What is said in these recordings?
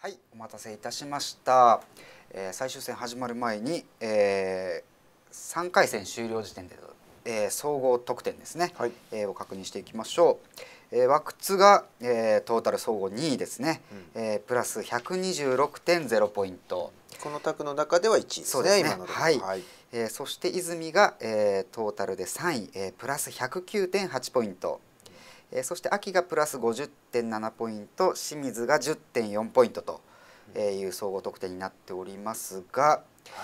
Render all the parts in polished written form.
はい、お待たせいたしました。最終戦始まる前に、3回戦終了時点で、総合得点ですね、 はいを確認していきましょう。和久が、トータル総合2位ですね、プラス126.0ポイント。 この卓の中では1位ですね。 そうですね、 今のではい、 はい。 そして泉が、トータルで3位、プラス109.8ポイント。そして秋がプラス50.7ポイント、清水が10.4ポイントという総合得点になっておりますが、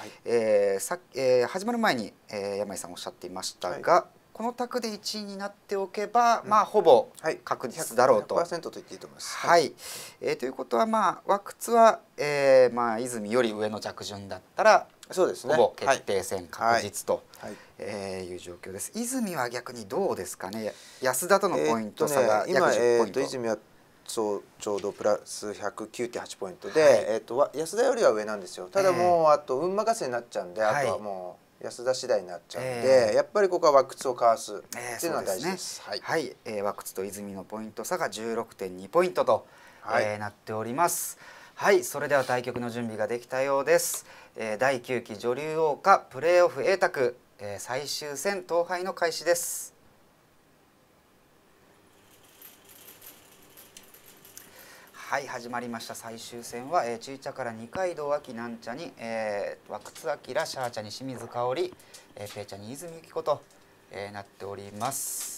始まる前に、山井さんおっしゃっていましたが、はい、この卓で1位になっておけば、まあほぼ確実だろうと。 100%と言っていいと思います。 はい、ということは和久は、泉より上の着順だったらそうですね、 ほぼ決定戦確実と。 はいいう状況です。泉は逆にどうですかね。安田とのポイント差が約10ポイント。 泉はちょうどプラス109.8ポイントで、安田よりは上なんですよ。ただもうあと運任せになっちゃうんで、あとはもう安田次第になっちゃうんで、やっぱりここは和久をかわすっていうのは大事です。 はい、和久と泉のポイント差が16.2ポイントと、なっております。はい、それでは対局の準備ができたようです。第9期女流王座プレーオフ A 卓、最終戦統廃の開始です。はい、始まりました。最終戦は、中茶から二階堂亜希南茶に、和久明シャー茶に清水香織、ペー茶に泉由紀子と、なっております。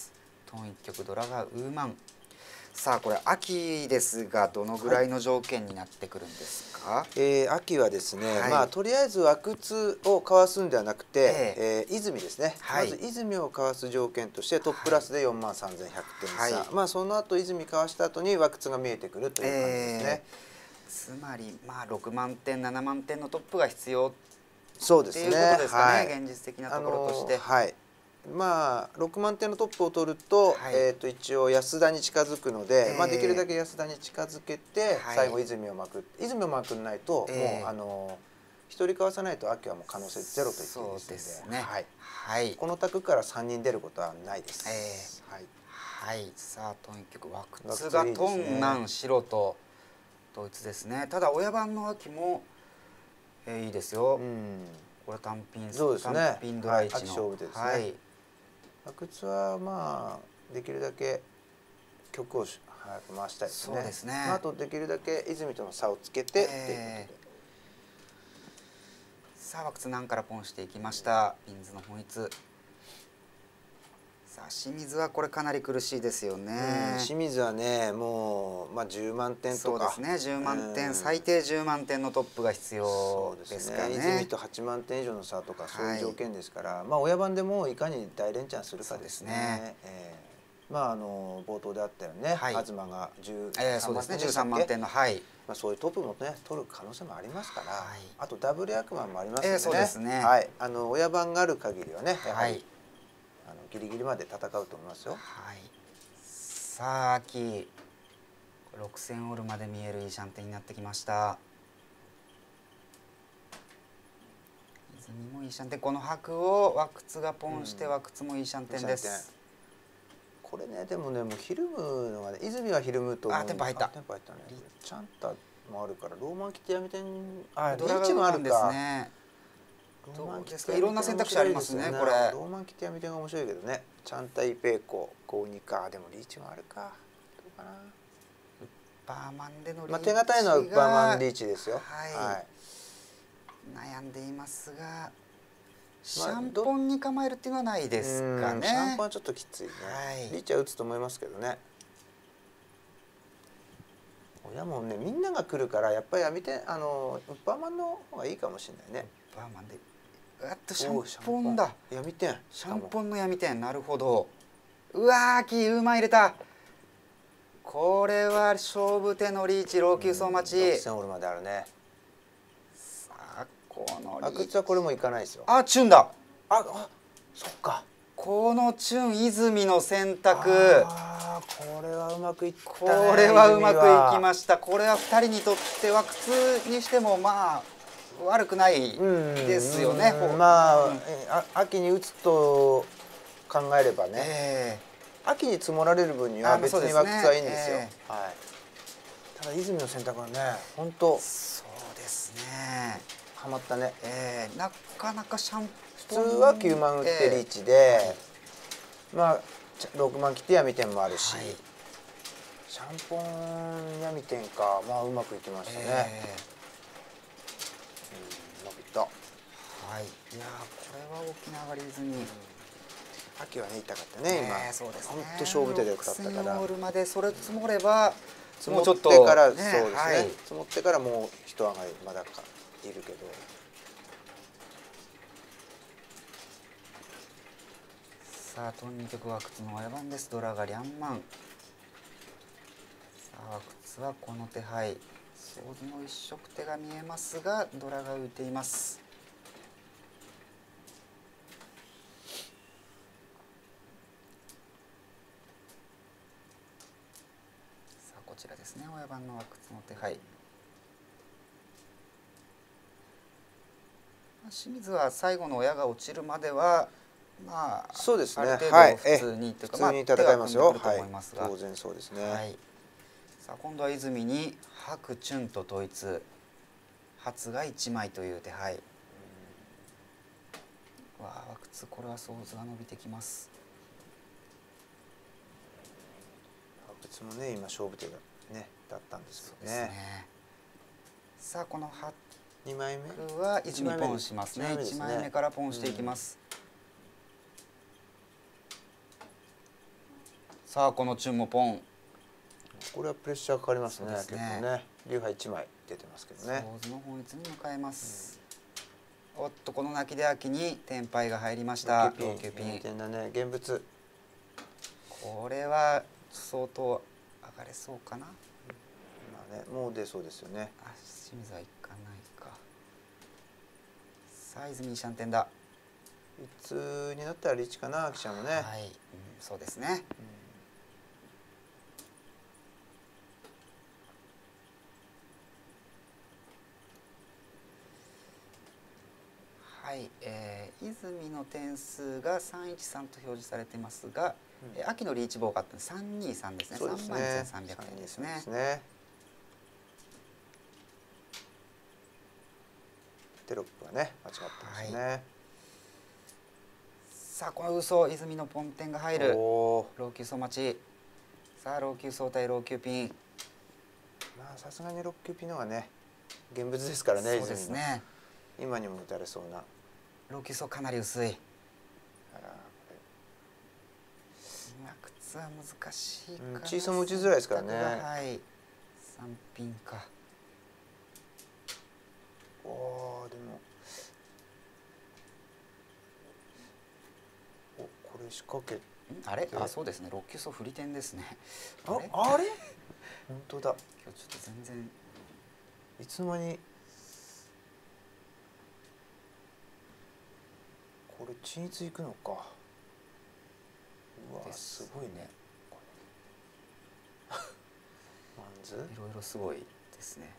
トン一局ドラガーウーマン。さあこれ秋ですがどのぐらいの条件になってくるんですか。 秋はですね、とりあえず和久をかわすんではなくて、泉ですね、まず泉をかわす条件としてトッププラスで43,100点差、その後泉かわした後に和久が見えてくるという感じですね。 つまり6万点7万点のトップが必要そうですね、 っていうことですかね、現実的なところとして。 6万点のトップを取ると、一応安田に近づくので、できるだけ安田に近づけて、最後泉をまく泉をまくないと、もう一人かわさないと秋はもう可能性ゼロと言っていいですので、この卓から3人出ることはないです。 さあトン一局和久がトン南白と統一ですね。ただ親番の秋も、いいですよ。これ単品ドライチの勝負ですね。和久はできるだけ局を早く回したいですね。 そうですね。 あとできるだけ泉との差をつけてっていうことで。 さあ和久南からポンしていきました。インズの本一。さあ清水はこれかなり苦しいですよね。 清水はねもう10万点とか。 そうですね。10万点、最低10万点のトップが必要ですかね。 泉と8万点以上の差とかそういう条件ですから、親番でもいかに大連チャンするかですね。冒頭であったよね、東が13万点の、そういうトップもね取る可能性もありますから、あとダブル役満もありますのでね、親番がある限りはねやはりギリギリまで戦うと思いますよ。 さあ秋6000オールまで見えるいいシャンテンになってきました。泉もいいシャンテン、この白を和久がポンして和久もいいシャンテンです。 これねでもねもうひるむのがね、泉はひるむと思う。 テンポ入った。 テンポ入ったね。チャンタもあるからローマンキティアミテンドラガもあるんですね。いろんな選択肢ありますねこれ。 ローマンキティアミテンが面白いけどね。チャンタイペイコ52か、でもリーチもあるか。どうかな。 ウッパーマンでのリーチが手堅いのはウッパーマンリーチですよ。 悩んでいますが。シャンポンに構えるっていうのはないですかね。 シャンポンはちょっときついね。リーチは打つと思いますけどね。親もねみんなが来るからやっぱりウッパーマンの方がいいかもしれないね。 ウッパーマンでシャンポンだ。 闇点。 シャンポンの闇点、なるほど。うわー、キーウーマン入れた。これは勝負手のリーチ、老朽層待ち。 6000オールまであるね。 この阿久津はこれもいかないですよ。 チュンだ。 そっか。 このチュン泉の選択。 これはうまくいったね。 これはうまくいきました。これは2人にとっては苦痛にしても悪くないですよね。 秋に打つと考えればね。秋に積もられる分には別に和久はいいんですよ。 ただ泉の選択はね本当そうですね、 ハマったね。 なかなかシャン普通は9万打ってリーチで、まあ6万切って闇点もあるし、シャンポン闇点か、まあうまくいきましたね。うまくいった。 はい、いやこれは大きな上がり泉。 秋はね痛かったね今。 そうですね。 本当勝負手で勝ったから。 6,000オールまでそれ積もればもうちょっとからそうですね。積もってからもう一上がりまだかいるけど。 さあとにかくは靴の親番です。ドラがリャンマン。さあ靴はこの手配。ソーズの一色手が見えますがドラが浮いています。さあこちらですね、親番のは靴の手配。清水は最後の親が落ちるまではまあそうですね、 ある程度普通にというか、 普通に戦いますよ。 はい、 当然そうですね。 はい、さあ今度は泉に白チュンと統一、初が1枚という手配。わあ和靴、これは想像が伸びてきます。 和靴もね今勝負手がねだったんですけどね。 そうですね。さあこの 2枚目は泉ポンしますね。1枚目からポンしていきます。さあこのチュンもポン。 これはプレッシャーかかりますね。結構ね。竜牌1枚出てますけどね。 想像の本一に迎えます。おっとこの泣きで秋にテンパイが入りました。 ローキューピン。点だね。現物。 これは相当上がれそうかな。 まあね、もう出そうですよね。 あ、清水はいかないか。さあ泉にシャンテンだ。 いつになったらリーチかな、記者もね。 はい、そうですね。はい、泉の点数が313と表示されていますが、秋のリーチ棒があった323ですね。 そうですね。 31,300点ですね。 テロップはね間違ってますね。はい、 さあこの嘘泉のポンテンが入る。ローキューソ待ち。さあローキューソ対ローキューピン。 まあさすがにローキューピンのはね現物ですからね。 そうですね。 今にも打たれそうな。 ローキューソかなり薄い。靴は難しいかな。 チーソも打ちづらいですからね。 はい。3ピンか。 おおでも。おこれ仕掛け。 あれ？あそうですね。ローキューソ振り点ですね。 あれ？本当だ。 今日ちょっと全然。 いつの間に。これ均一いくのか。うわすごいね。マンズ？いろいろすごいですね。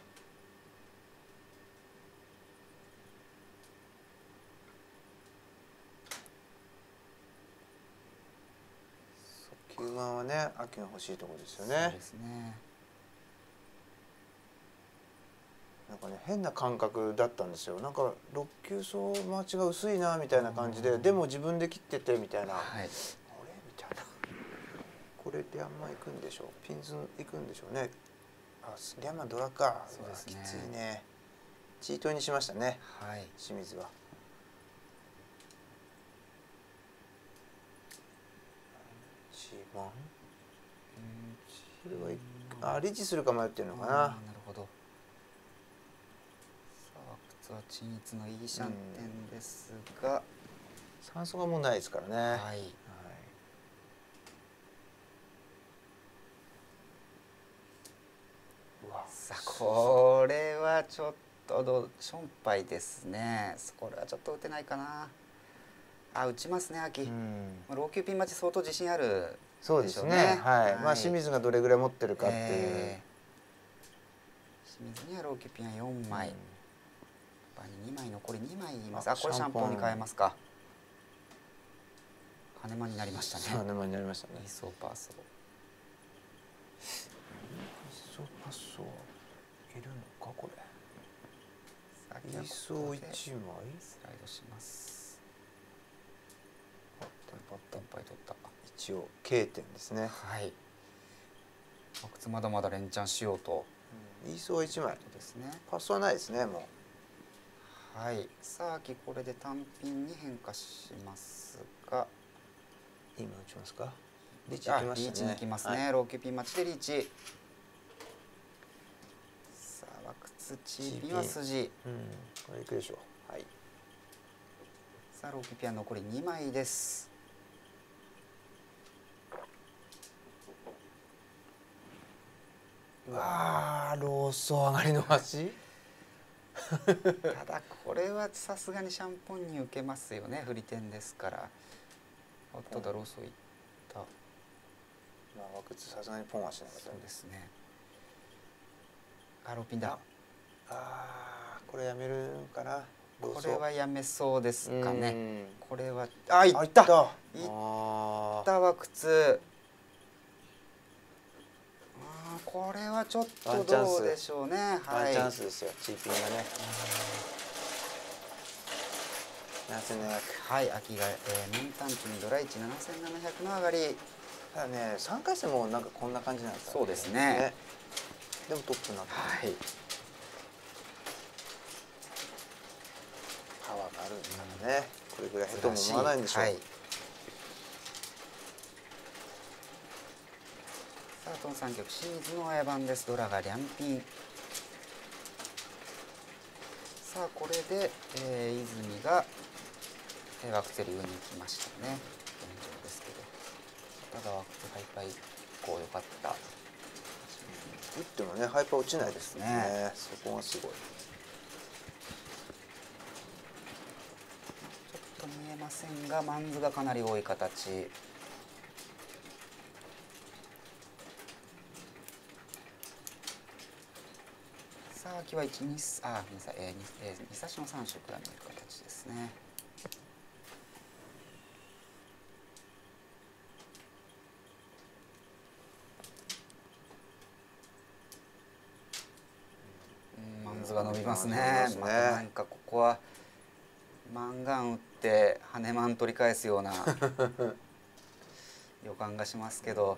9万はね秋の欲しいところですよね。 そうですね。 なんかね変な感覚だったんですよ。なんか6球層マーチが薄いなみたいな感じで、でも自分で切っててみたいな、はい、あれみたいな。これリャンマン行くんでしょう。ピンズ行くんでしょうね。あリャンマンドラか。そうですね。きついね。チートにしましたね。はい。清水は。1万。これはリーチするか迷ってるのかな。なるほど。 靴は均一のいいシャンテンですが、 酸素がもうないですからね。はい。 さあこれはちょっとしょんぱいですね。これはちょっと打てないかな。あ打ちますね秋。ローキューピン待ち相当自信あるでしょうね。 そうですね。はい。まあ清水がどれぐらい持ってるかっていう。 清水にはローキューピンは4枚。2枚残り2枚います。あこれシャンポンに変えますか。羽間になりましたね。 羽間になりましたね。 イーソーパーソー。 イーソーパーそういるのかこれ。 イーソー1枚スライドします。テンパイ取った。 一応 K 点ですね。 はい。阿久津まだまだ連チャンしようと。 イーソー1枚ですね。 パスはないですねもう。はい。さあ秋これで単品に変化しますが。 今打ちますか。リーチ行きましたね。 リーチに行きますね。ローキューピン待ちでリーチ。さあ阿久津チーピンは筋。 これいくでしょう。はい。 さあローキューピンは残り2枚です。 うわー、ローソー上がりの端ただこれはさすがにシャンポンに受けますよね。振り点ですから。おっとだローソーいった。 まあ阿久津さすがにポンはしなかった。 そうですね。ローピンだ。 これやめるかな。 これはやめそうですかね。これはいった。いった。阿久津。これはちょっとどうでしょうね。 ワンチャンスですよ。チーピンがね。7700。 はい、秋が年単値にドラ1 7700の上がり。 ただね、3回戦もなんかこんな感じなんですかね。 そうですね。 でもトップになった。 はい。 パワーがあるんですからね。これぐらい下手も思わないんでしょう。 さあトン3曲清水の親番です。ドラが両品。さあこれで、泉がワクツより上に行きましたね。現状ですけど。ただワクツハイパーこう良かった。 打ってもねハイパー落ちないですね。そこがすごい。ちょっと見えませんがマンズがかなり多い形。さあ秋は2差しの3色が見える形ですね。マンズが伸びますね。またなんかここはマンガン打って羽マン取り返すような予感がしますけど。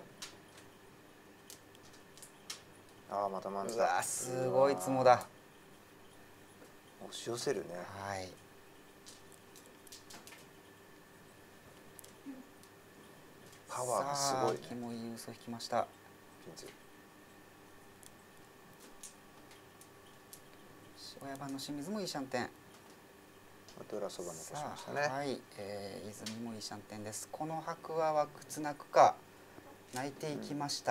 またマンズだ。 うわすごいツモだ。 押し寄せるね。 はい。 パワーがすごいね。 秋もいい嘘引きました。親番の清水もいいシャンテン。 ドラそば残しましたね。 はい、泉もいいシャンテンです。この白はワクツ泣くか泣いていきました。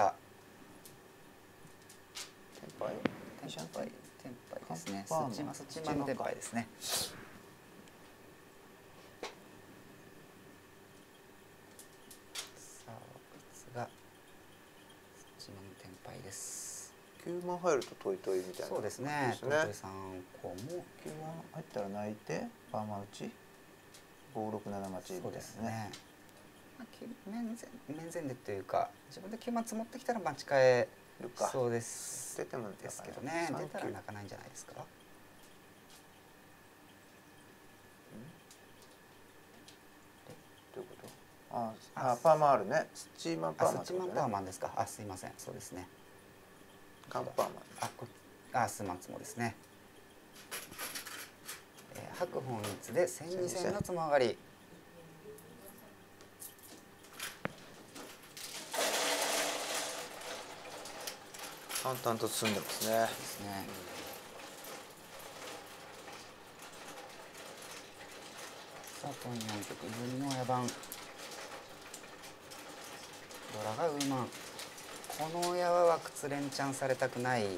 テンパイですね。スチマのテンパイですね。さあワクツがスチマのテンパイです。 9万入るとトイトイみたいな。 そうですね。トイトイさんこうも9 万入ったら泣いてパーマ打ち567待ちみたいなね。 面前でというか自分で9万積もってきたら待ち替えるか。そうです。 出てもですけどね。出たら泣かないんじゃないですか。 どういうこと？パーマあるね。スチーマンパーマン。 スチーマンパーマンですか。すいません。そうですね。 カンパーマン。 スマンツモですね。白本率で1200のつも上がり。 淡々と進んでますね。 ですね。さあトン4曲泉の親番。ドラがウーマン。この親はワクツ連チャンされたくないです。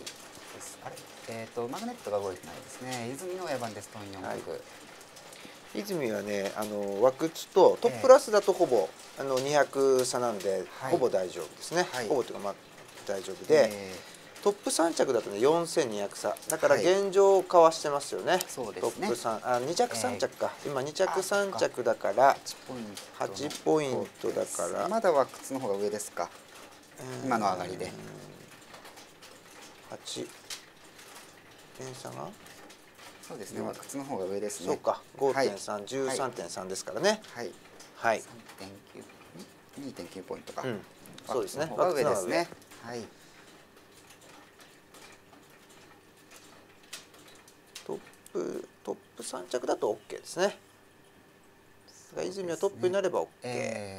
マグネットが動いてないですね。泉の親番です。トン4曲。 泉はねワクツとトッププラスだとほぼ200差なんで、ほぼ大丈夫ですね。ほぼというかまあ大丈夫で、トップ3着だとね4200差だから現状かわしてますよね。 そうですね。 トップ2着3着か、今2着3着だから8ポイントだからまだワクツの方が上ですか。今の上がりで 8点差がそうですね、和靴の方が上ですね。 そうか、5.3、13.3ですからね。 はい。 はい。 2.9 2.9ポイントか。 そうですね。 和靴の方が上ですね。はい。 トップ3着だと OK ですね。泉はトップになれば OK。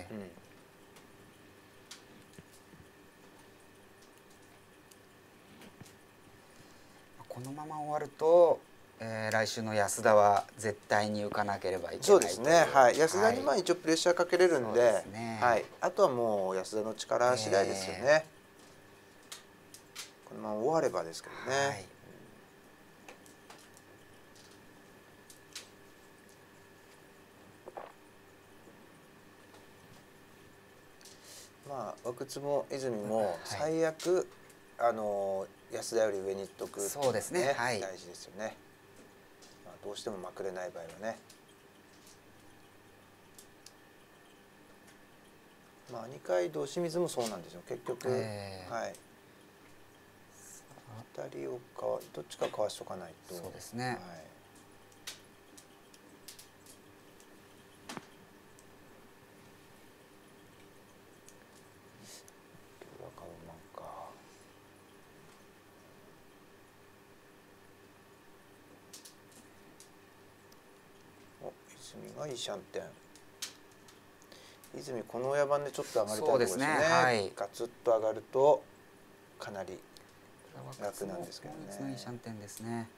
このまま終わると、来週の安田は絶対に浮かなければいけない。 そうですね。はい。安田に一応プレッシャーかけれるんで、はい。あとはもう安田の力次第ですよね。このまま終わればですけどね。まあ和靴も泉も最悪安田より上にいっとく、 そうですね。 大事ですよね。まあどうしてもまくれない場合はね。まあ二階堂清水もそうなんですよ。結局、はい。2人をどっちかかわしとかないと。 そうですね。はい。 泉がいいシャンテン。泉この親番でちょっと上がりたいところですね。 はい、 ガツッと上がるとかなり楽なんですけどね。 いいシャンテンですね。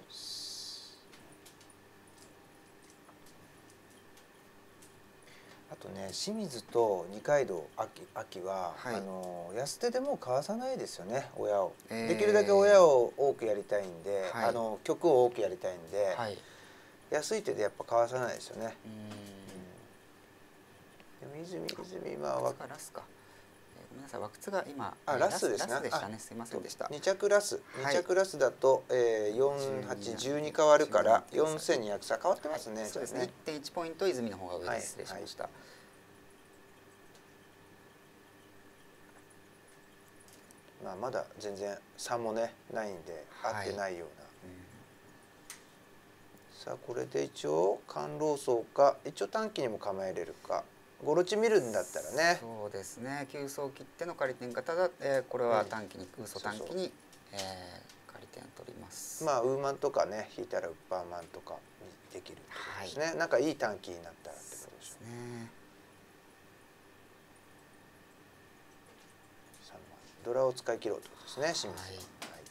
あとね、清水と二階堂秋は、安手でもかわさないですよね、親を。できるだけ親を多くやりたいんで、曲を多くやりたいんで、安い手でやっぱかわさないですよね。でも泉今はラスか。ごめんなさい、和靴が今ラスですね。 すいませんでした。 2着ラスだと4、8、12変わるから4200差変わってますね。 そうですね。1.1ポイント泉の方が上です。失礼しました。 まあまだ全然差もねないんで合ってないような。さあこれで一応寒老層か一応短期にも構えれるか。ゴロチ見るんだったらね。 そうですね。急走切っての仮転型だ。これは短期に空走短期に仮転取ります。 まあウーマンとかね引いたらウッパーマンとかにできるってことですね。なんかいい短期になったらってことですね。ドラを使い切ろうってことですね。清水。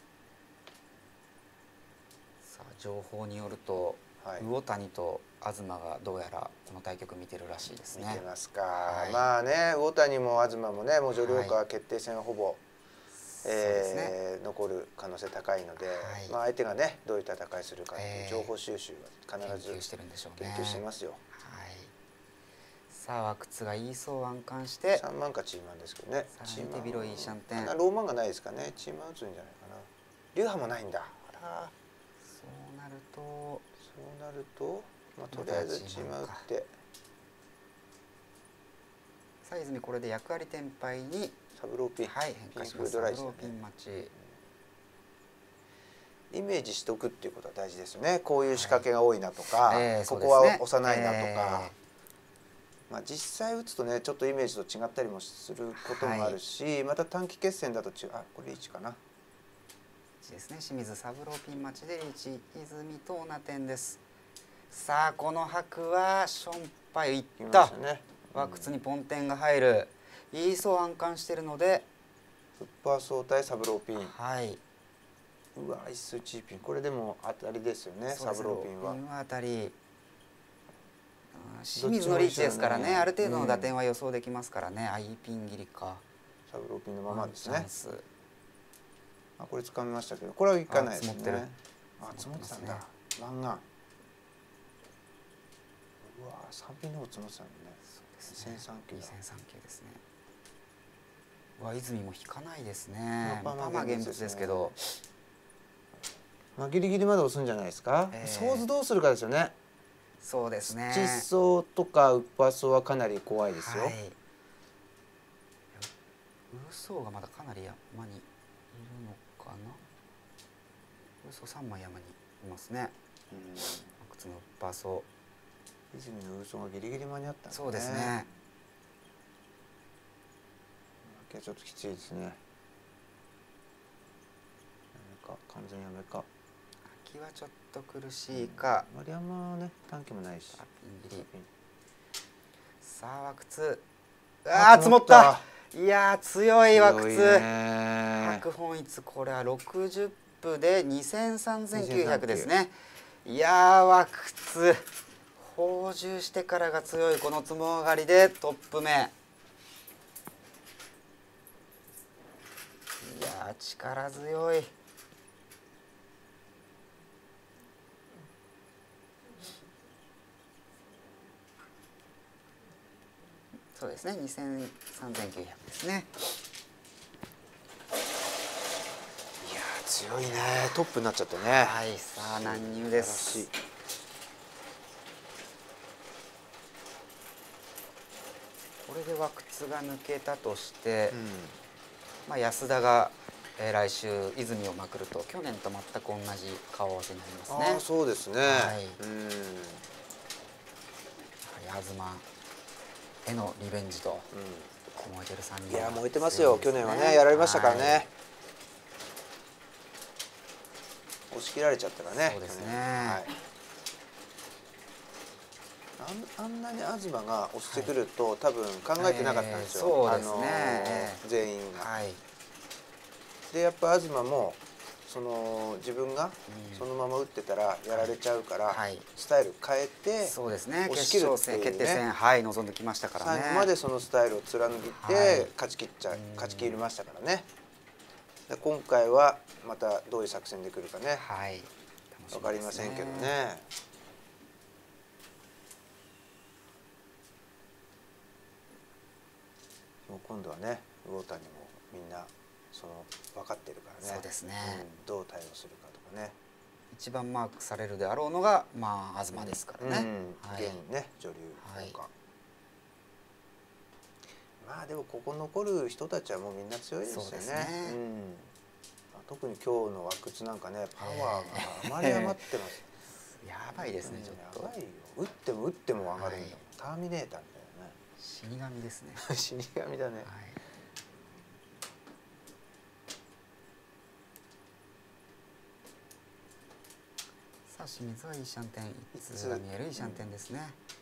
さあ情報によると魚谷と東がどうやらこの対局見てるらしいですね。 見てますか。まあね、魚谷も東もね、もう女流化決定戦はほぼ残る可能性高いので、まあ相手がねどういう戦いするかっていう情報収集は必ず研究してるんでしょうね。 研究してますよ。 さあ和靴がいいそう暗冠して 3万かチーマンですけどね。 チーマン手広いシャンテン。 ローマンがないですかね。チーマン打つんじゃないかな。流派もないんだ。 そうなると、 まあとりあえずチーマン打って。 さあ泉これで役割転廃にサブローピン変化します。サブローピン待ち。 イメージしておくっていうことは大事ですよね。こういう仕掛けが多いなとか、ここは押さないなとか。まあ実際打つとねちょっとイメージと違ったりもすることもあるし、また短期決戦だとこれ1かな。 ですね。清水サブローピン待ちで1、泉と同点です。さあこの白はションパイいった。和靴にポンテンが入る。いいそう暗冠してるので。 ウッパー相対サブローピン。 はい。 うわ一数チーピン。これでも当たりですよね。サブローピンは。 当たり。清水のリーチですからね、ある程度の打点は予想できますからね。いいピン切りか。 サブローピンのままですね。これ掴みましたけど、これはいかないですね。積もってたんだ。漫画。うわ3ピンの方積もってたんだね。2003球だ。 2003球ですね。泉も引かないですね。パマ現物ですけど。 まあギリギリまで押すんじゃないですか。ソーズどうするかですよね。 そうですね。 窒素とかウッパーソはかなり怖いですよ。 ウソがまだかなり山にいるのかな。 嘘3枚山にいますね。靴のパーソ泉の嘘がギリギリ間に合ったんですね。 そうですね。 ちょっときついですね。やめか完全やめか。 秋はちょっと苦しいか。 丸山はね短期もないし。 ピンギリ。さあ和靴。ああ積もった。いや強い和靴。白本一これは60分で2000、3900ですね。いや和靴放縦してからが強いこのつも上がりでトップ目。いや力強い。そうですね、2000、3900ですね。 いや強いね。トップになっちゃったね。 はい、さあ難入です。これで和靴が抜けたとして、まあ安田が来週泉をまくると去年と全く同じ顔合わせになりますね。 ああそうですね。はい。 やはり東へのリベンジと燃えてる3人。 いや燃えてますよ。去年はねやられましたからね。押し切られちゃったからね。 そうですね。 あんなに東が押してくると多分考えてなかったんですよ。 そうですね。 全員が。でやっぱ東もその自分がそのまま打ってたらやられちゃうからスタイル変えてそうですね。決勝戦決定戦はい臨んできましたからね。 最後までそのスタイルを貫いて勝ち切りましたからね。で今回はまたどういう作戦でくるかね。わかりませんけどね。もう今度はね魚谷もみんなその分かってるからね。 そうですね。 どう対応するかとかね。 一番マークされるであろうのがまあ東ですからね。 現ね女流とか。まあでもここ残る人たちはもうみんな強いですよね。特に今日の和靴なんかねパワーがあまり余ってます。 やばいですねちょっと。 やばいよ。打っても打っても上がるんだもん。ターミネーターみたいなね。 死神ですね。 死神だね。 さあ清水はいいシャンテン、一通が見えるいいシャンテンですね。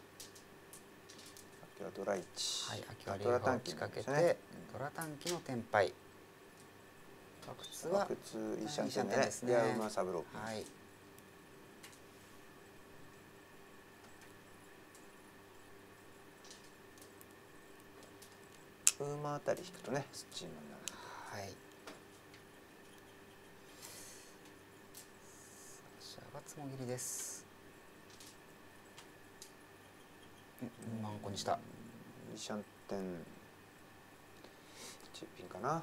秋はドラ1。 はい、秋はリーフを仕掛けてドラ短期のテンパイ。和靴はいいシャンテンですね。馬サブロー。はい。馬あたり引くとねスチームになる。はい。 シャバツモ切りです。マンコにした。 いいシャンテン。中ピンかな。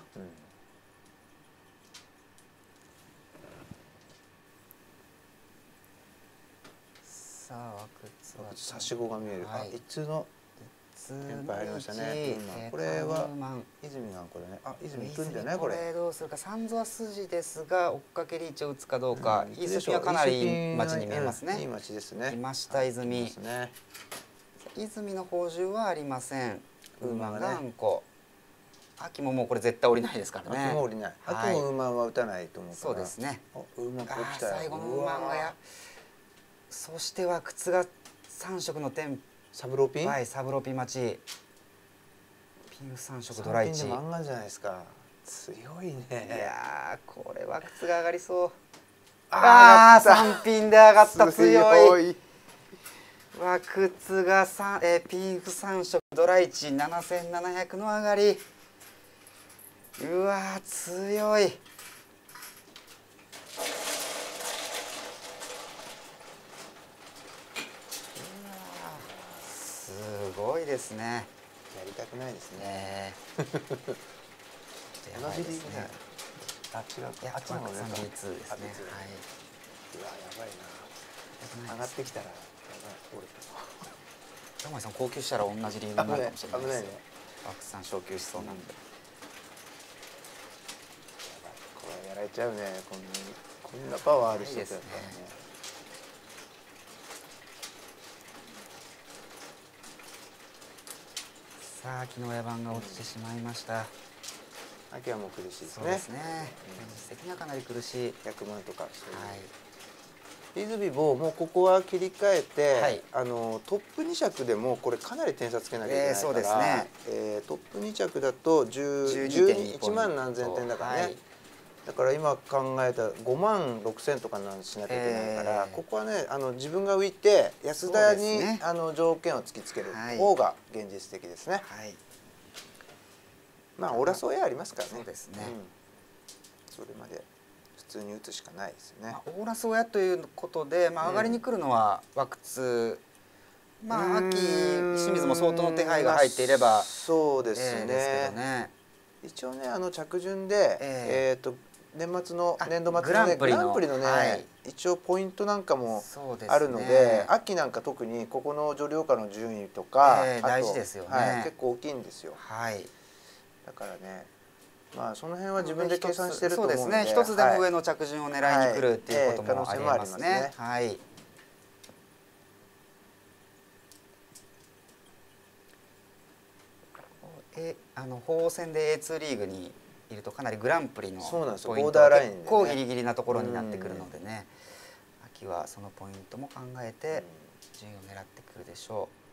さあ和靴は差し子が見える。あ一通の。テンパイ入りましたね。これは泉がこれね。あ泉行くんじゃないこれ。 これどうするか。三蔵は筋ですが追っかけリーチを打つかどうか。いいスピンはかなりいい町に見えますね。 いい町ですね。 来ました泉。泉の宝珠はありません。馬があんこ。秋ももうこれ絶対降りないですからね。 秋も降りない。秋も馬は打たないと思うから。 そうですね。 馬こう来たよ。 最後の馬がそしては靴が3色の点。 サブローピン。 はい、サブローピン待ち。ピン3色ドラ1。 漫画じゃないですか。強いね。 いやこれは靴が上がりそう。ああ3ピンで上がった強い。和靴がピンフ3色ドラ1 7700の上がり。うわ強い。すごいですね。 やりたくないですね。同じですね。あ違う。あっちの方が 32ですね。はい。 うわやばいな。上がってきたらやばい折れた。 山井さん高級したら同じリーグになるかもしれないですよ。 危ないね。 バックさん昇級しそうなんで。 これやられちゃうね。 こんなパワーある人だったらね。 さあ秋の親番が落ちてしまいました。 秋はもう苦しいですね。 そうですね。実績にはかなり苦しい。 100万とかそういう。 はい。 泉ももうここは切り替えて、 はい、 トップ2着でもこれかなり点差つけなきゃいけないから、 そうですね、 トップ2着だと1万何千点だからね、はい、だから今考えた5万6千とかなんしなきゃいけないから、ここはね自分が浮いて安田に、ね、条件を突きつける方が現実的ですね。はい、まあオラソエありますからね。 そうですね、 それまで普通に打つしかないですね。 オーラス親ということで、上がりに来るのはワクツ、秋清水も相当の手配が入っていれば、 そうですね。ですけどね。一応ね着順で、年末の年度末の、ね、グランプリのね、はい、一応ポイントなんかもあるので、秋なんか特にここの女流家の順位とか、 大事ですよね、 はい、結構大きいんですよ。 はい、 だからね。まあその辺は自分で計算してると思うので、 そうですね。一つでも上の着順を狙いに来るっていうこともありますね。はい。法王戦で A2 リーグにいるとかなりグランプリのポイントが結構ギリギリなところになってくるのでね。秋はそのポイントも考えて順位を狙ってくるでしょう。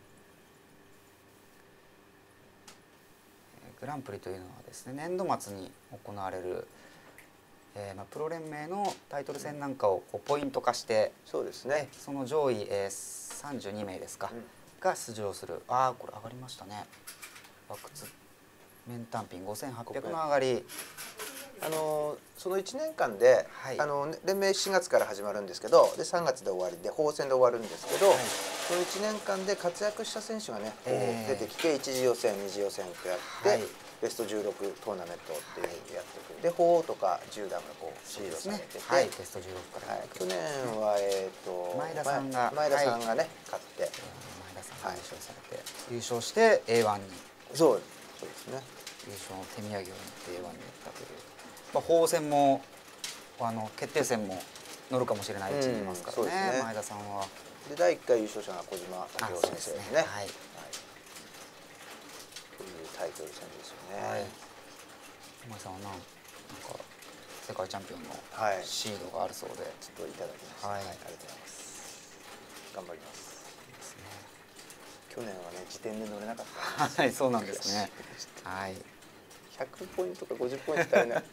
グランプリというのはですね、年度末に行われる、プロ連盟のタイトル戦なんかをポイント化して、 そうですね、 その上位、32名ですか、が出場する。ああ、これ上がりましたね。ワクツ面単品5800の上がり。 その1年間で、はい、連盟4月から始まるんですけど、で3月で終わりで法戦で終わるんですけど、はい、その1年間で活躍した選手がね、出てきて1次予選2次予選とやって、はい、ベスト16トーナメントっていうやってくる。で法とか10段がシードされてて、はい、 ベスト16から、 はい、去年は前田さんがね勝って、 前田さんが優勝されて、優勝して A1 に、 そうですね、 優勝の手土産を持って A1 に行ったという。法戦も決定戦も乗るかもしれない位置にいますからね、前田さんは。 で第1回優勝者が小島武夫先生ですね。はい。というタイトル戦ですよね。はい。 前田さんはなんか世界チャンピオンのシードがあるそうで、 ちょっといただきました。はい、ありがとうございます。頑張ります。ですね。去年はね時点で乗れなかったんです。 はい、そうなんですね。はい。 100ポイントか50ポイント足りない。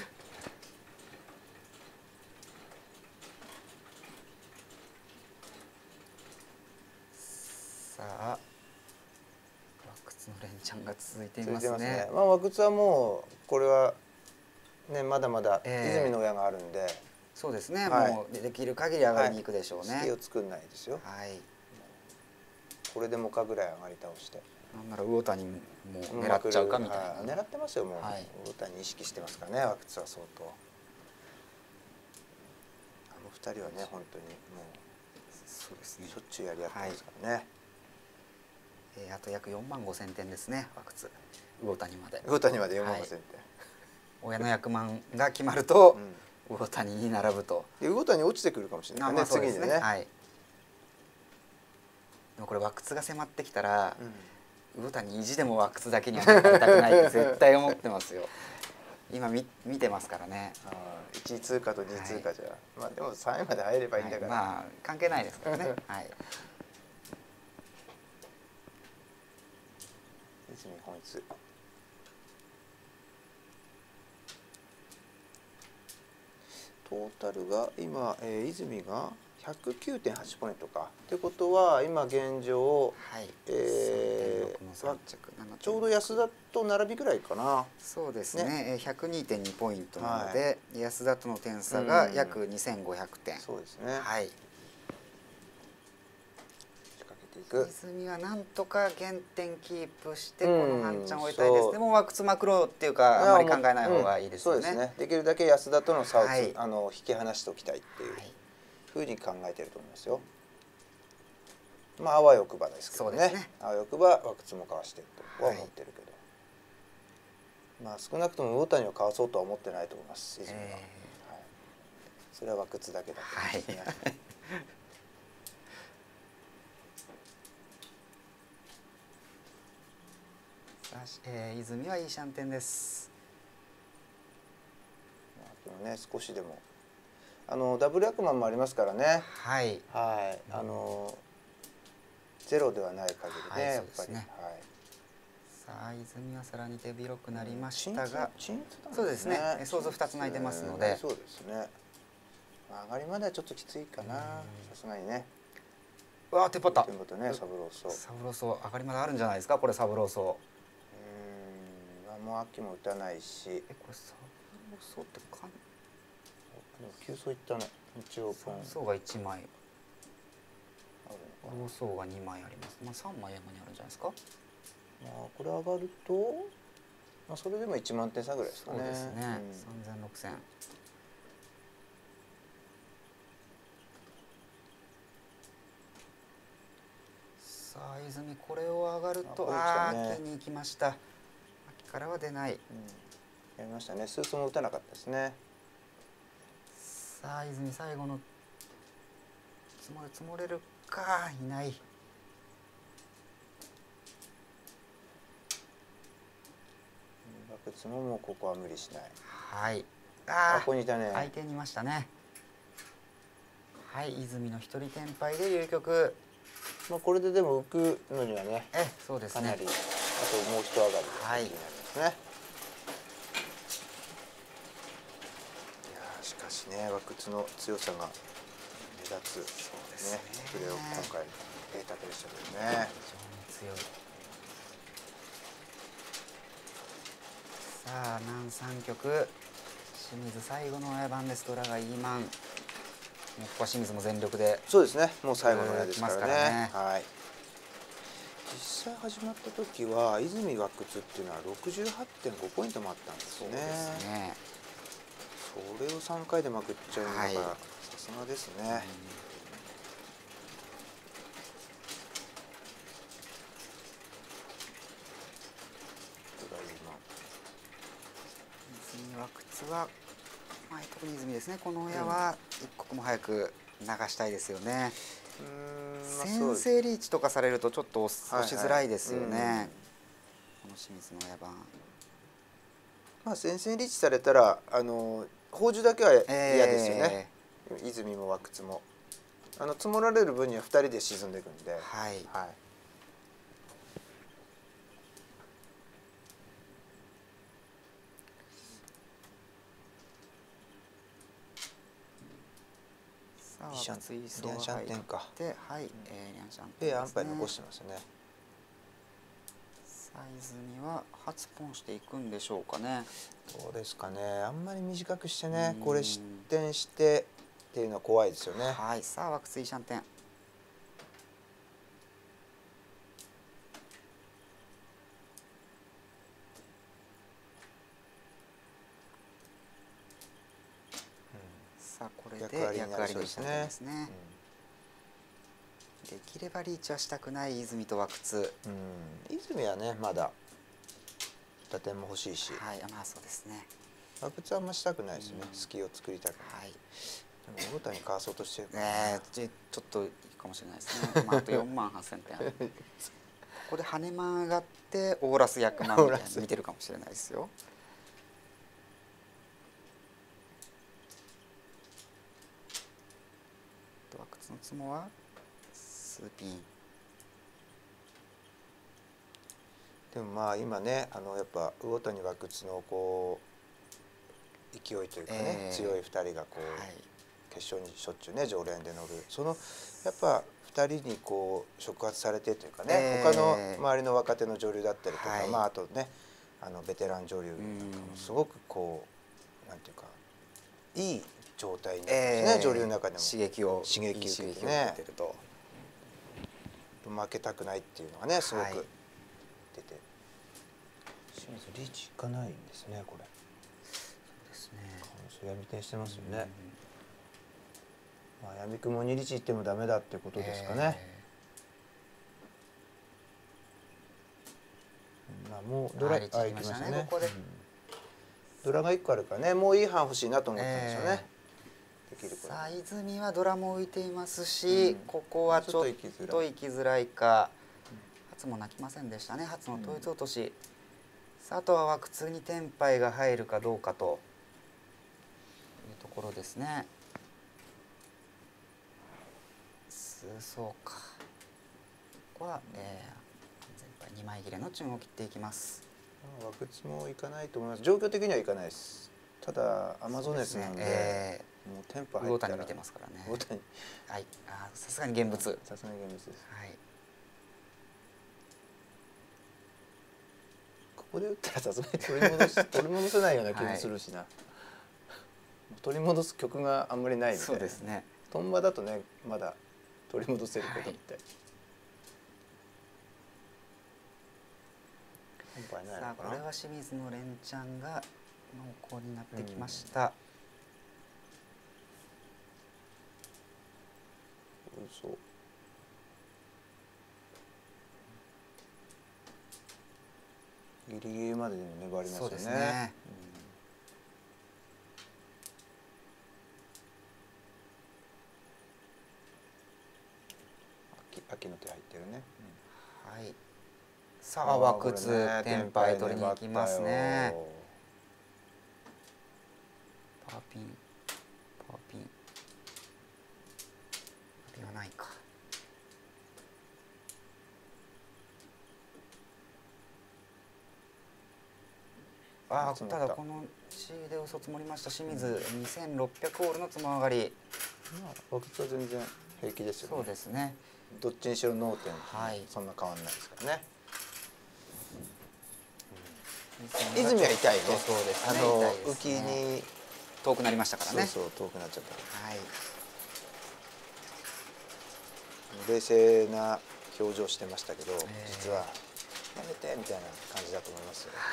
さあ、ワクツの連チャンが続いていますね。 ワクツはもうこれはねまだまだ泉の親があるんで、 そうですね。もうできる限り上がりに行くでしょうね。 隙を作んないですよ。はい。これでもかぐらい上がり倒して。 なんなら魚谷も狙っちゃうかみたいな。 狙ってますよもう。魚谷意識してますからねワクツは相当。2人はね本当にもうそうですねしょっちゅうやり合ってますからね。 あと約4万5千点ですねワクツ。魚谷まで。 魚谷まで4万5千点。 親の役満が決まると魚谷に並ぶと。 魚谷落ちてくるかもしれないね次にね。はい。 でもこれワクツが迫ってきたら魚谷意地でもワクツだけにはなりたくないって絶対思ってますよ。今見てますからね。 1位通過と2位通過じゃ、まあでも3位まで入ればいいんだから、 まあ関係ないですからね。はい。 泉本一。トータルが今、泉が109.8ポイントか。ってことは今現状、ちょうど安田と並びぐらいかな。 そうですね。102.2ポイントなので、安田との点差が約2500点。 そうですね。はい。仕掛けていく。 泉はなんとか原点キープしてこの半チャンを終えたいです。でもワクツまくろうっていうかあんまり考えない方がいいですよね。 そうですね。できるだけ安田との差を引き離しておきたいっていうふうに考えていると思いますよ。まああわよくばですけどね。あわよくばワクツもかわしてるとは思ってるけど、まあ少なくとも魚谷をかわそうとは思ってないと思います。泉は。 それは靴だけだったんですね。 はい泉はいいシャンテンです。 でもね、少しでもダブルアクマンもありますからね。 はい。 はい。ゼロではない限りね、やっぱり。はい。 さあ泉はさらに手広くなりましたが、 そうですね。 想像2つ泣いてますので、 そうですね。上がりまではちょっときついかな。さすがにね。 わあ、テンパった。 テンパったね、サブローソー。 サブローソー上がりまであるんじゃないですか、これサブローソー。 もう秋も打たないし。 これサブローソーって急走いったね。一応ポン。 サブローソーが1枚。ローソーが2枚あります。まあ3枚山にあるんじゃないですか。 まあこれ上がると、まあそれでも1万点差ぐらいですかね。 そうですね。3000、6000。さあ泉これを上がると秋に行きました。秋からは出ない。 やりましたね。スースも打たなかったですね。 さあ泉最後の積もれるか、いない。 靴ももうここは無理しない。 はい。 ここにいたね。 相手にいましたね。はい、泉の一人転敗で流局。 まあこれででも浮くのにはね。 そうですね。 かなりあともう一上がりになりますね。いやしかしね、靴の強さが目立つね。それを今回データでしたけどね。 非常に強い。さあ南3局、清水最後の親番です。ドラがイーマン。もうここは清水も全力で。 そうですね。もう最後の親ですからね。はい。実際始まった時は泉和靴っていうのは 68.5 ポイントもあったんですね。そうですね。それを3回でまくっちゃうのがさすがですね。 泉和靴は、特に泉ですね。この親は一刻も早く流したいですよね。先制リーチとかされるとちょっと押しづらいですよね。この清水の親番。 まあ先制リーチされたら宝珠だけは嫌ですよね。泉も和靴も積もられる分には2人で沈んでいくんで。はい。はい。リャンシャンテンか。 はい、リャンシャンテン。 ペア安牌残してますね。 さあ泉は8ポンしていくんでしょうかね。 どうですかね。あんまり短くしてね、これ失点してっていうのは怖いですよね。 はい、さあ枠水シャンテン。さあこれで役割にしたんですね。できればリーチはしたくない泉と和靴。 泉はねまだ打点も欲しいし。 はい、まあそうですね。 和靴はあんましたくないですね。隙を作りたくない。でも大谷かわそうとしてるから。 ちょっといいかもしれないですね。あと48000点。ここで跳ね曲がってオーラス役満みたいな見てるかもしれないですよ。和靴のツモはスーピン。 でもまあ今ねやっぱ魚谷和靴のこう勢いというかね、強い2人がこう、決勝にしょっちゅうね常連で乗る、そのやっぱ2人にこう触発されてというかね、他の周りの若手の女流だったりとか、まああとねベテラン女流なんかもすごくこうなんていうかいい状態になるんですね、女流の中でも刺激を受けてね、負けたくないっていうのがねすごく出て、清水リーチいかないんですねこれ。 そうですね。 闇点してますよね。まあ闇雲2リーチいってもダメだっていうことですかね。まあもうドラ行きましたね。ドラが1個あるからね、もういい班欲しいなと思ったんでしょうね。 きる。 さあ泉はドラも浮いていますし、ここはちょっと行きづらいか。初も泣きませんでしたね。初の統一落とし。さああとは枠通にテンパイが入るかどうかというところですね。そうか。ここは、全敗2枚切れのチュンを切っていきます。 枠津もいかないと思います。状況的にはいかないです。ただアマゾネスなんで、もうテンポ入ったら。 魚谷見てますからね。 魚谷。 はい。さすがに現物。 さすがに現物です。 はい。 ここで打ったらさすがに取り戻せないような気もするしな。取り戻す曲があんまりないみたいな。 そうですね。 トンバだとねまだ取り戻せることみたい。 さあこれは清水の連チャンが濃厚になってきました。 そうギリギリまででも粘りますよね。 そうですね。 秋の手入ってるね。 はい。さあ枠津テンパイ取りに行きますね。パーピンはないか。ただこの C で嘘積もりました清水、2600ホールのつも上がり。 枠津は全然平気ですよね。 そうですね。 どっちにしろ脳天、そんな変わんないですからね。泉は痛いね。 そうですね。 浮きに遠くなりましたからね。 そう遠くなっちゃった。 はい。 冷静な表情してましたけど、実はやめてみたいな感じだと思いますよ。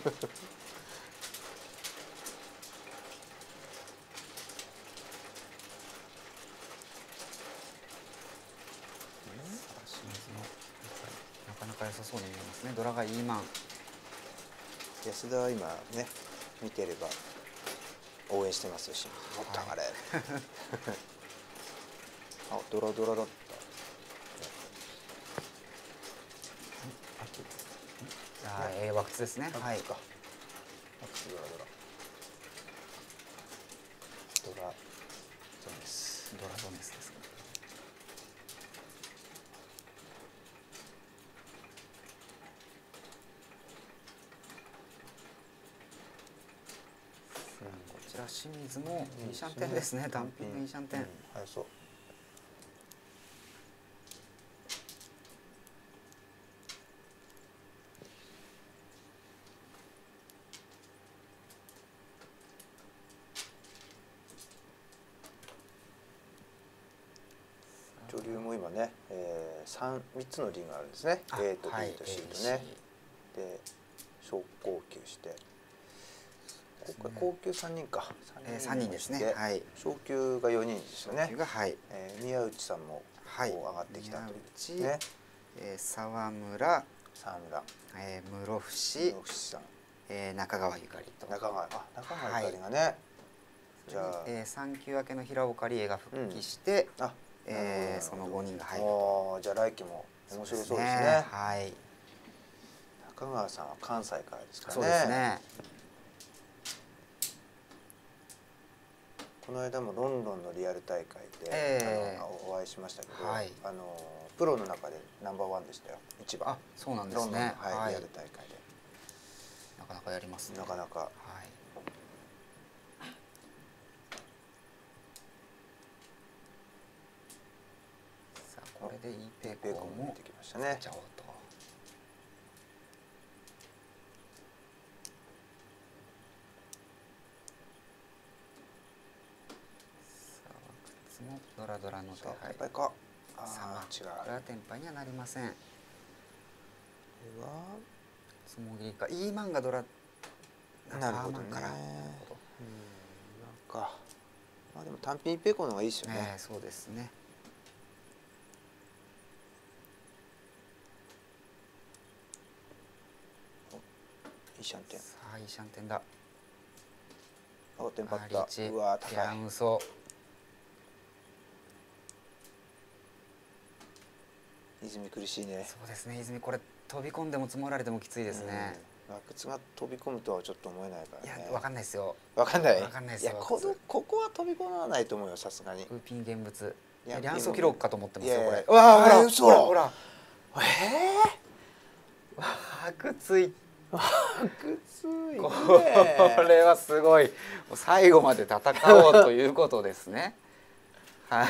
なかなか良さそうに見えますね。ドラがいいマン。 安田は今ね見てれば応援してますし、もっと上がれ。ドラだった。 枠津ですね。はい。 ドラゾネス。 ドラゾネスですか。こちら清水もいいシャンテンですね。単品のいいシャンテン。 はいそう。女流も今ね、3つのリンがあるんですね。A と B と C とね。で小高級して、高級3人か。 3人ですね。はい。 昇級が4人ですよね。宮内さんも上がってきたというね。 沢村、室伏さん、中川ゆかりと。 中川ゆかりがね。 じゃあ3級明けの平岡理恵が復帰して、その5人が入ると。 じゃあ来期も面白そうですね。 はい。 中川さんは関西からですからね。 そうですね。 この間もロンドンのリアル大会でお会いしましたけど、プロの中でナンバーワンでしたよ。一番。 そうなんですね。 リアル大会で。 なかなかやりますね。 なかなか。 さあこれでイーペイコンも出てきましたね。 ドラドラの手配。 テンパイか。 違う。これはテンパイにはなりません。これはつもぎりか。いいマンがドラ。 なるほどね。なんかまあでも単品ペコの方がいいですよね。 そうですね。 いいシャンテン。 さあいいシャンテンだ。 テンパった。 うわ高い。嘘。 泉苦しいね。 そうですね、泉これ飛び込んでも積もられてもきついですね。 輪窟が飛び込むとはちょっと思えないからね。 いやわかんないですよ。 わかんない。 わかんないですよ。 いやここは飛び込まないと思うよ、さすがに。 ウーピン現物。両足記録かと思ってますよこれ。 うわほら嘘。ほら。 輪くつい。 輪窟い。 これはすごい。最後まで戦おうということですね。はい。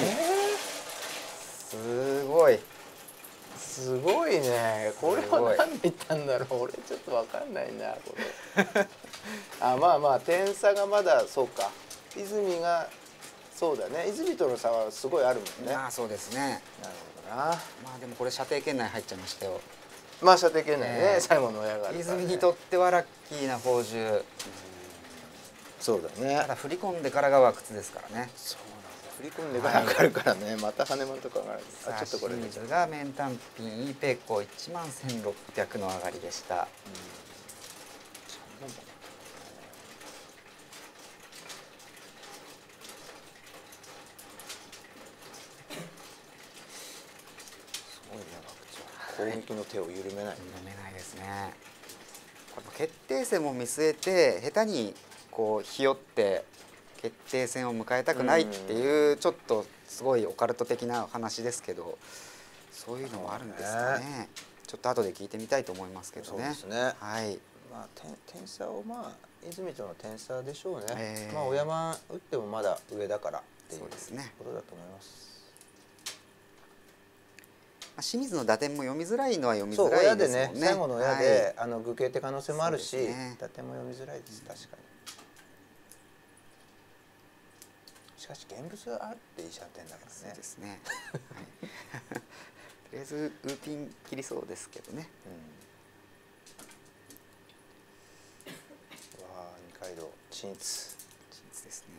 すごい。 すごいね。これは何で言ったんだろう。俺ちょっとわかんないなこれ。あ、まあまあ点差がまだそうか。泉がそうだね。泉との差はすごいあるもんね。 ああそうですね。 なるほどな。まあでもこれ射程圏内入っちゃいましたよ。 まあ射程圏内ね。最後の親が。 泉にとってはラッキーな宝珠。 そうだね。 ただ振り込んでからが輪窟ですからね。 振り込んでから上がるからね、また羽間とか上がる。 あ、ちょっとこれ清水が面単品イペコ11600の上がりでした。 すごいね、攻撃の手を緩めない。 緩めないですね。これ決定戦も見据えて下手にこうひよって決定戦を迎えたくないっていうちょっとすごいオカルト的な話ですけど、そういうのもあるんですかね。ちょっと後で聞いてみたいと思いますけどね。 そうですね。 はい。 まあ点差をまあ泉との点差でしょうね。まあ小山打ってもまだ上だからっていうことだと思います。 清水の打点も読みづらいのは読みづらいですもんね。 親でね、最後の親で愚形って可能性もあるし、打点も読みづらいです。確かに。しかし現物があっていい射点だからね。 そうですね。とりあえずウーピン切りそうですけどね。 わあ、二階堂鎮逸ですね。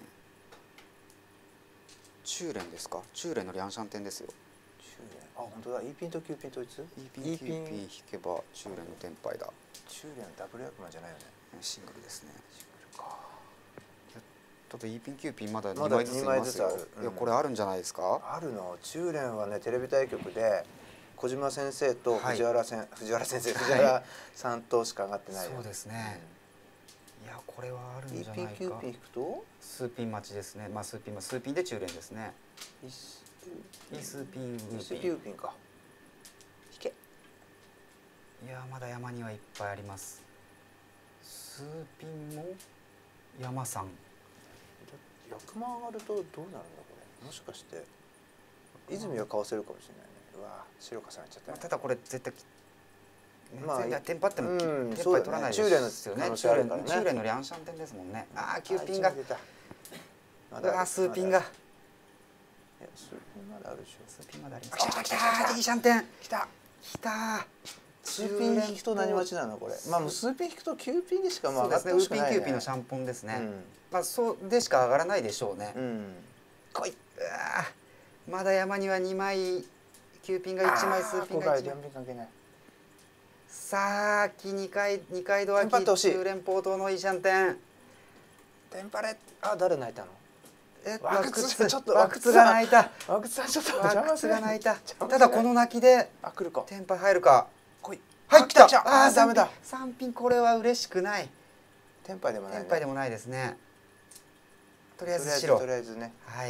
中連ですか？中連の両射点ですよ。 あ、本当だ。Eピンと Q ピン統一？ E ピン Q ピン引けば中連のテンパイだ。 中連ダブル役満じゃないよね。 シングルですね。シングルか。ちょっと E ピン Q ピンまだ2枚ずついますよ。いやこれあるんじゃないですか？ あるの。中連はね、テレビ対局で小島先生と藤原さんとしか上がってないよ。 そうですね。いやこれはあるんじゃないか。 E ピン Q ピン引くと数ピン待ちですね。まあ数ピンで中連ですね。数ピン数ピンか。引け。 いやまだ山にはいっぱいあります。数ピンも山さん。 役満上がるとどうなるんだこれ。もしかして泉はかわせるかもしれないね。うわ、白重ねちゃったね。 ただこれ絶対まあテンパってもテンパイ取らないですよね。中連の両射点ですもんね。ああ9ピンが。ああ数ピンが。 数ピンまだあるでしょ。 数ピンまだあります。来たいい射点。来た。 数ピン引くと何待ちなのこれ。まあ数ピン引くと9ピンでしか上がってほしくないね。 ウーピン9ピンのシャンポンですね。まあそうでしか上がらないでしょうね。来い。まだ山には2枚9ピンが1枚数ピンが1枚。さあ秋2階堂秋中連ポートのいいシャンテン。 テンパレ。あ、誰泣いたの？ 輪窟が泣いた。 輪窟さんちょっと輪窟が泣いた。ただこの泣きでテンパ入るか。 はい、来た。 ああダメだ。3ピンこれは嬉しくない。 テンパイでもない。 テンパイでもないですね。とりあえず白。 とりあえずね。 はい。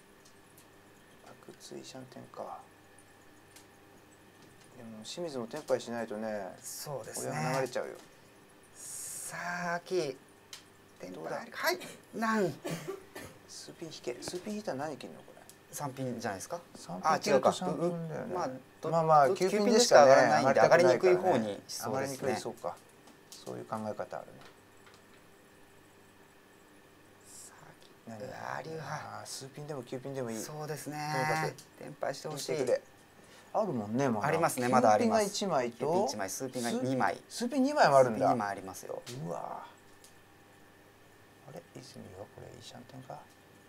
輪窟いいシャンテンか。でも清水もテンパイしないとね。 そうですね。 親が流れちゃうよ。 さあ秋。テンパイはい。なん数ピン引け。数ピン引いたら何切るのこれ。 3ピンじゃないですか。 あ、違うか。まあ9ピンでしかか上がらないんで上がりにくい方にしそうですね。そうか。そういう考え方あるね。 流派。 数ピンでも9ピンでもいい。 そうですね。テンパイしてほしい。 あるもんね。 ありますね。まだあります。 数ピンが1枚と数ピンが2枚。 数ピン2枚もあるんだ。 2枚ありますよ。 うわ。あれ泉はこれいいシャンテンか。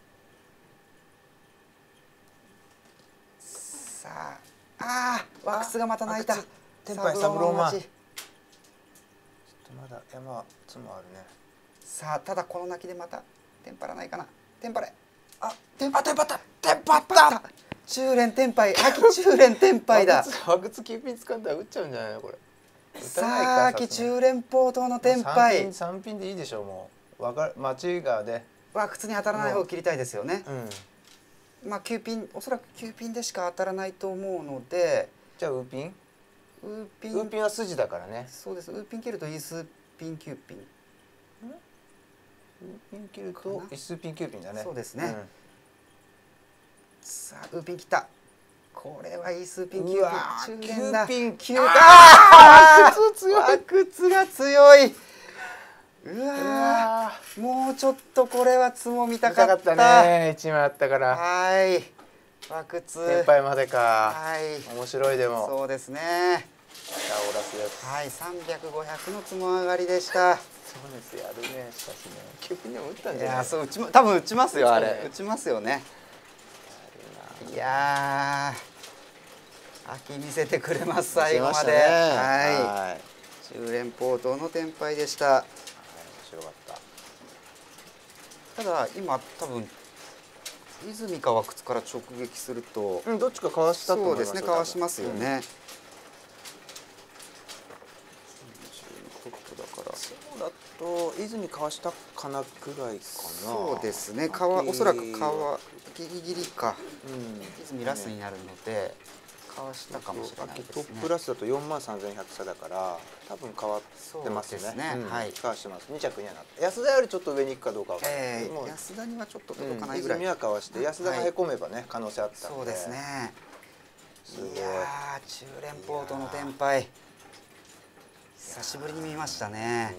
さあ、輪窟がまた泣いた。 テンパイサブローマン。ちょっとまだ山つもあるね。 さあ、ただこの泣きでまたテンパらないかな。テンパれ。 テンパった。テンパった。 中連天敗、秋中連天敗だ。 和靴キューピン使ったら打っちゃうんじゃないのこれ。 さあ秋中連ポートの天敗。 3ピンでいいでしょう。もう町がね和靴に当たらない方を切りたいですよね。 うん、 まあ9ピン、おそらく9ピンでしか当たらないと思うので、 じゃあウーピンは筋だからね。 そうです。ウーピン切るとイースピン9ピン、 ウーピン切るとイースピン9ピンだね。 そうですね、さあウーピン切った。これはイースピン9ピン、中連だ。9ピン9、和靴が強い。うわもうちょっとこれはツモ見たかった。 ね、1枚あったから。 はい、和靴先輩までか。 はい、 面白い。でもそうですね。 オラスです。 はい、300、500のつも上がりでした。 そうです。やるね。しかしね、9ピンでも打ったんじゃない。 いや、そう多分打ちますよ、あれ打ちますよね。いや秋見せてくれます、最後まで。はい、中連ポートの天敗でした。 面白かった。 ただ今多分泉か和靴から直撃すると、 どっちかかわしたと思います。 そうですね、かわしますよね。 そうだと泉かわしたかなくらいかな。 そうですね、おそらくギリギリか、泉ラスになるのでかわしたかもしれないですね。 トップラスだと43,100差だから多分変わってますね。はい、かわしてます。2着にはなって、安田よりちょっと上に行くかどうかは分からないけど、 安田にはちょっと届かないぐらい。 泉はかわして安田がへこめばね可能性あったんで。そうですね。 いや中連ポートの天敗、久しぶりに見ましたね。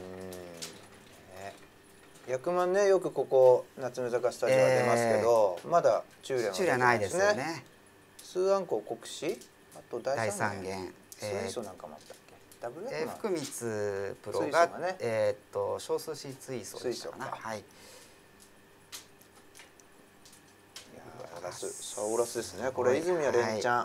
役満ね、よくここ夏目坂スタジオは出ますけど、まだ中連はないですよね。 数安校国士、あと第三元、水素なんかもあったっけ。ダブル役満。 福光プロが少数シー水素でしたかな。はい。 サオラスですね。これ泉は連チャン。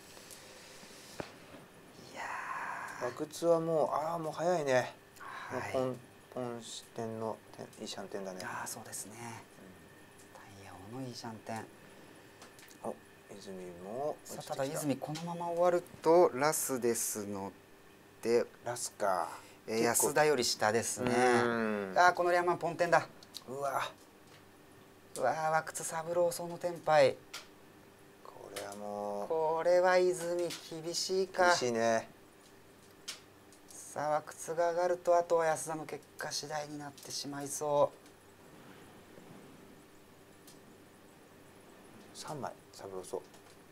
和靴はもうもう早いね。ポン支点のいいシャンテンだね。 そうですね。タイヤ王のいいシャンテン。 泉も。 ただ泉このまま終わるとラスですので。 ラスか。 安田より下ですね。このリャンマンポンテンだ。うわ和靴三郎荘の天敗。 これはもう。 これは泉厳しいか。 厳しいね。 さあ和靴が上がるとあとは安田の結果次第になってしまいそう。 3枚三郎荘。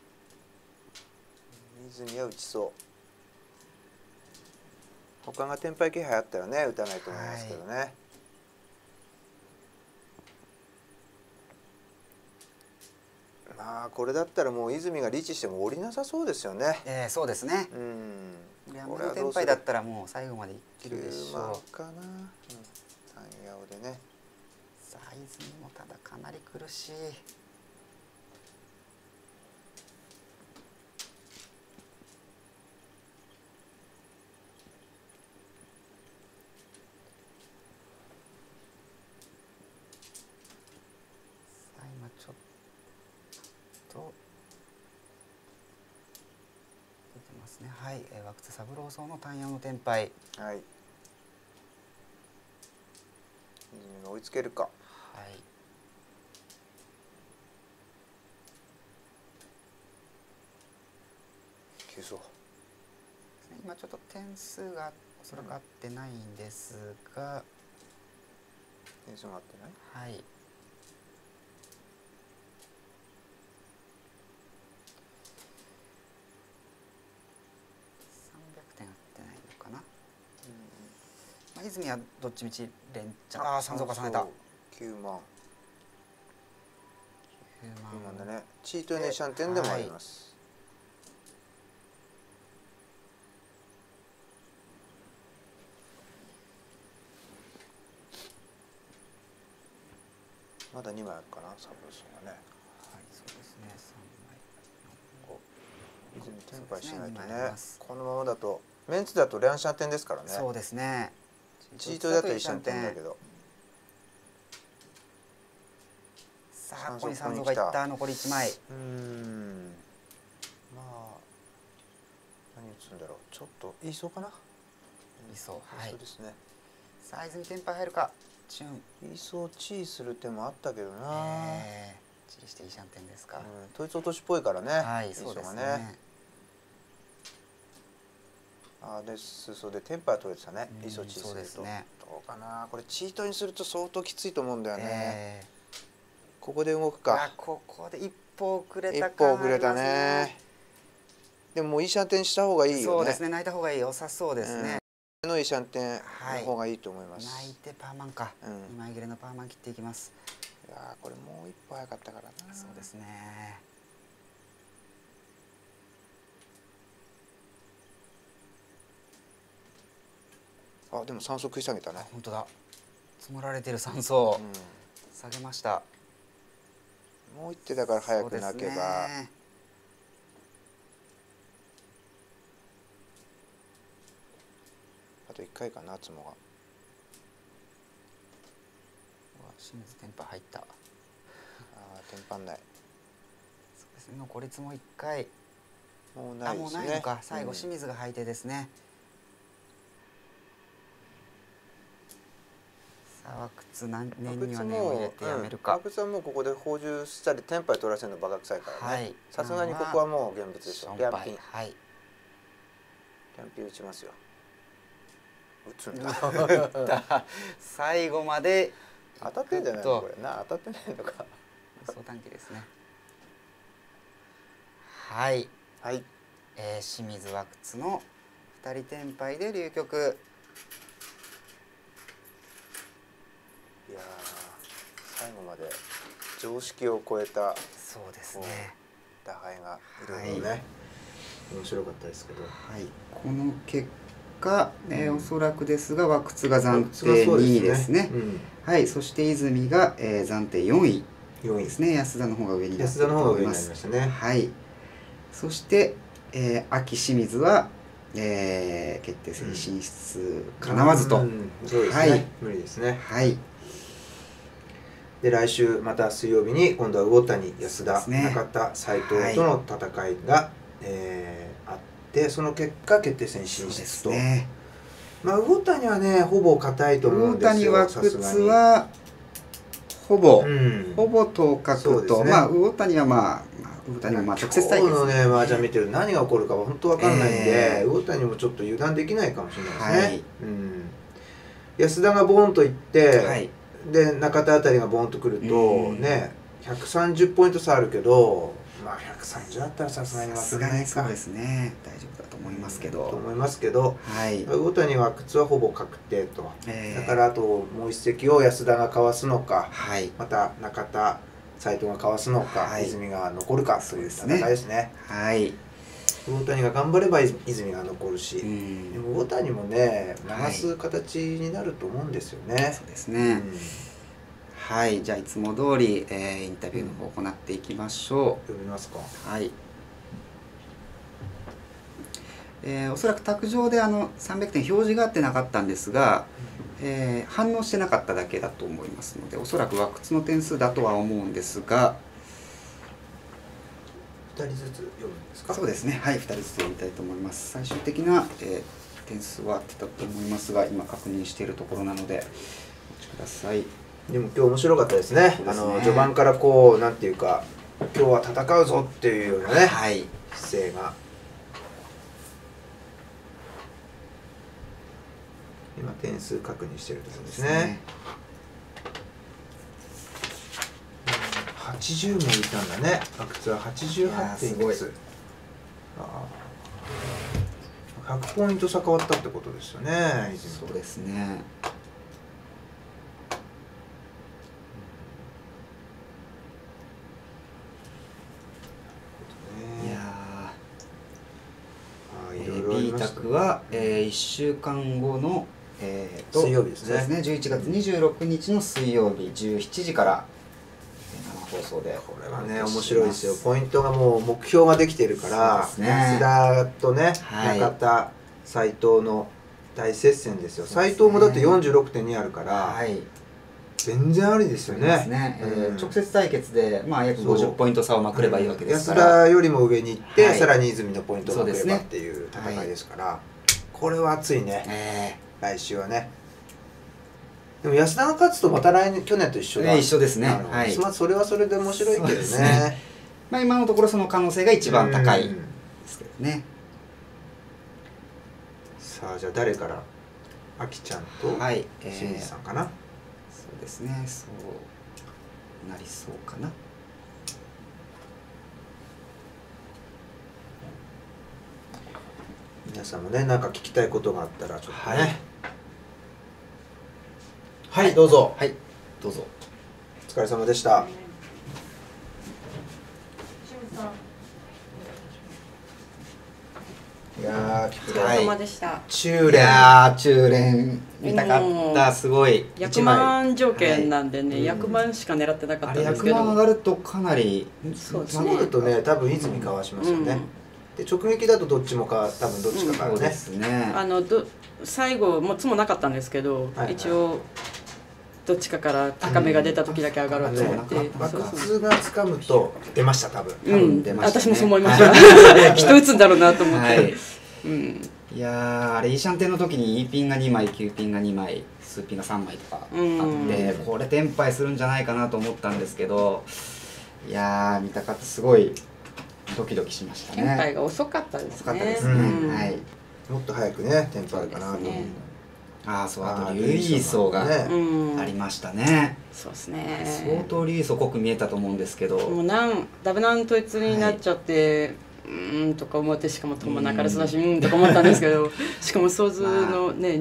泉は打ちそう。他が天敗気配あったらね打たないと思いますけどね。まあこれだったらもう泉がリーチしても降りなさそうですよね。 そうですね。これは天敗だったらもう最後までいけるでしょう。9万かな。3ヤオでね。 さあ泉もただかなり苦しい。今ちょっと出てますね。はい、和靴三郎荘の単陽の天敗。 はい。泉が追いつけるか。 はい。 急走。 今ちょっと点数がおそらく合ってないんですが。 点数が合ってない。 はい。泉はどっちみち連チャン。3走重ねた。 9万。9万だね。チートネーション点でもあります。まだ2枚あるかな、サブロスがね。 はい、そうですね。3枚。 泉転敗しないとね。このままだとメンツだと連射点ですからね。 そうですね。 チートだと一緒に点だけど。 さあここに3走がいった。残り1枚。 つうんだろう、ちょっと言いそうかな。 言いそう、はい。 そうですね。 さあ泉テンパイ入るか。チュン。 言いそうチーする手もあったけどな。 チーしていいシャンテンですか。 統一落としっぽいからね。 はい、そうですね。 で裾でテンパイ取れてたね。言いそうチーすると。 そうですね。 どうかな。これチートにすると相当きついと思うんだよね。ここで動くか。 ここで一歩遅れた。 一歩遅れたね。でももういいシャンテンした方がいいよね。 そうですね。泣いた方がいい。良さそうですね。 のいいシャンテンの方がいいと思います。 泣いてパーマンか。2枚切れのパーマン切っていきます。 いやこれもう一歩早かったからな。 そうですね。 でも3層食い下げたね。 本当だ。積もられてる3層、下げました。 もう一手だから早く泣けば。あと1回かな、つもが。 清水テンパ入った。 テンパんない。 そうですね。残りつも1回。 もうないですね。 もうないのか。最後清水が吐いてですね。さあ、阿久津念には念を入れてやめるか。 阿久津はもうここで放獣したりテンパイ取らせるのバカ臭いからね。さすがにここはもう現物でしょ。ギャンピン。 はい。 ギャンピン打ちますよ。打つんだ。 最後まで当たってんじゃないのこれな。当たってないのか。 相短期ですね。はい。 はい。 清水阿久津の2人テンパイで流局。 いや最後まで常識を超えた。 そうですね。 打敗がいろいろね。面白かったですけど。 はい。この結果、おそらくですが阿久津が暫定2位ですね。はい。そして泉が暫定4位ですね。安田の方が上になっていると思います。はい。そして秋清水は決定戦進出かなわずと。 はい。無理ですね。 はい。 で来週また水曜日に今度は魚谷、安田、中田、斉藤との戦いがあってその結果決定戦進出と。まあ魚谷はねほぼ硬いと思うんですよ。 魚谷阿久津はほぼ当確と。まあ魚谷は魚谷も直接対決。 今日のね麻雀見てる何が起こるかは本当わかんないんで魚谷もちょっっと油断できないかもしれないですね。安田がボーンといってで中田あたりがボーンとくるとね130ポイント差あるけどまあ130あったらさすがに負けないか。 そうですね。大丈夫だと思いますけど。 魚谷は阿久津はほぼ確定と。だからあともう一席を安田がかわすのか、また中田斉藤がかわすのか、泉が残るかという戦いですね。魚谷が頑張れば泉が残るし、でも魚谷もね流す形になると思うんですよね。 そうですね。はい、じゃあいつも通りインタビューの方を行っていきましょう。 読みますか。 はい。おそらく卓上で300点表示があってなかったんですが、反応してなかっただけだと思いますので、おそらく阿久津の点数だとは思うんですが。 2人ずつ読むんですか。 そうですね。はい、2人ずつ読みたいと思います。最終的な、点数は合ってたと思いますが、今確認しているところなのでお待ちください。 でも今日面白かったですね。序盤からこうなんていうか今日は戦うぞっていうようなね、姿勢が。今点数確認しているところですね。80名いたんだね。阿久津は88点いくつ。100ポイント差変わったってことですよね。 そうですね。B 卓は1週間後の水曜日ですね。 11月26日の水曜日17時から生放送で。 これはね面白いですよ。ポイントがもう目標ができてるから安田とね中田斉藤の大接戦ですよ。斉藤もだって 46.2 あるから全然ありですよね。 直接対決で約50ポイント差をまくればいいわけですから、 安田よりも上に行ってさらに泉のポイントをまくればっていう戦いですから、これは熱いね。来週はね。でも安田が勝つとまた去年と一緒だ。 一緒ですね。 それはそれで面白いけどね。 今のところその可能性が一番高いですけどね。 さあじゃあ誰から、あきちゃんと清水さんかな。 そうですね、そうなりそうかな。 皆さんもね、なんか聞きたいことがあったらちょっとね。はい、どうぞ。 はい、どうぞ。 お疲れ様でした。いやお疲れ様でした。 中連。 中連見たかった。すごい。 100万条件なんでね、100万しか狙ってなかったんですけど。 100万上がるとかなり。 そうだとね、多分泉かわしますよね。で直撃だとどっちもか、多分どっちかからね。 最後もつもなかったんですけど、一応どっちかから高めが出た時だけ上がると思って。 爆発がつかむと出ました多分。 私もそう思いました。きっと打つんだろうなと思って。 いやあれイーシャンテンの時に E ピンが2枚 Q ピンが2枚スーピンが3枚とかあってこれテンパイするんじゃないかなと思ったんですけど、いや見たかった。すごいドキドキしましたね。 テンパイが遅かったですね。 もっと早くねテンパイかなと思って。 あとリュイーソーがありましたね。 そうですね。 相当リュイーソー濃く見えたと思うんですけど、 もうダブナン統一になっちゃってとか思って、しかも友中からすだしとか思ったんですけど、しかも想像のね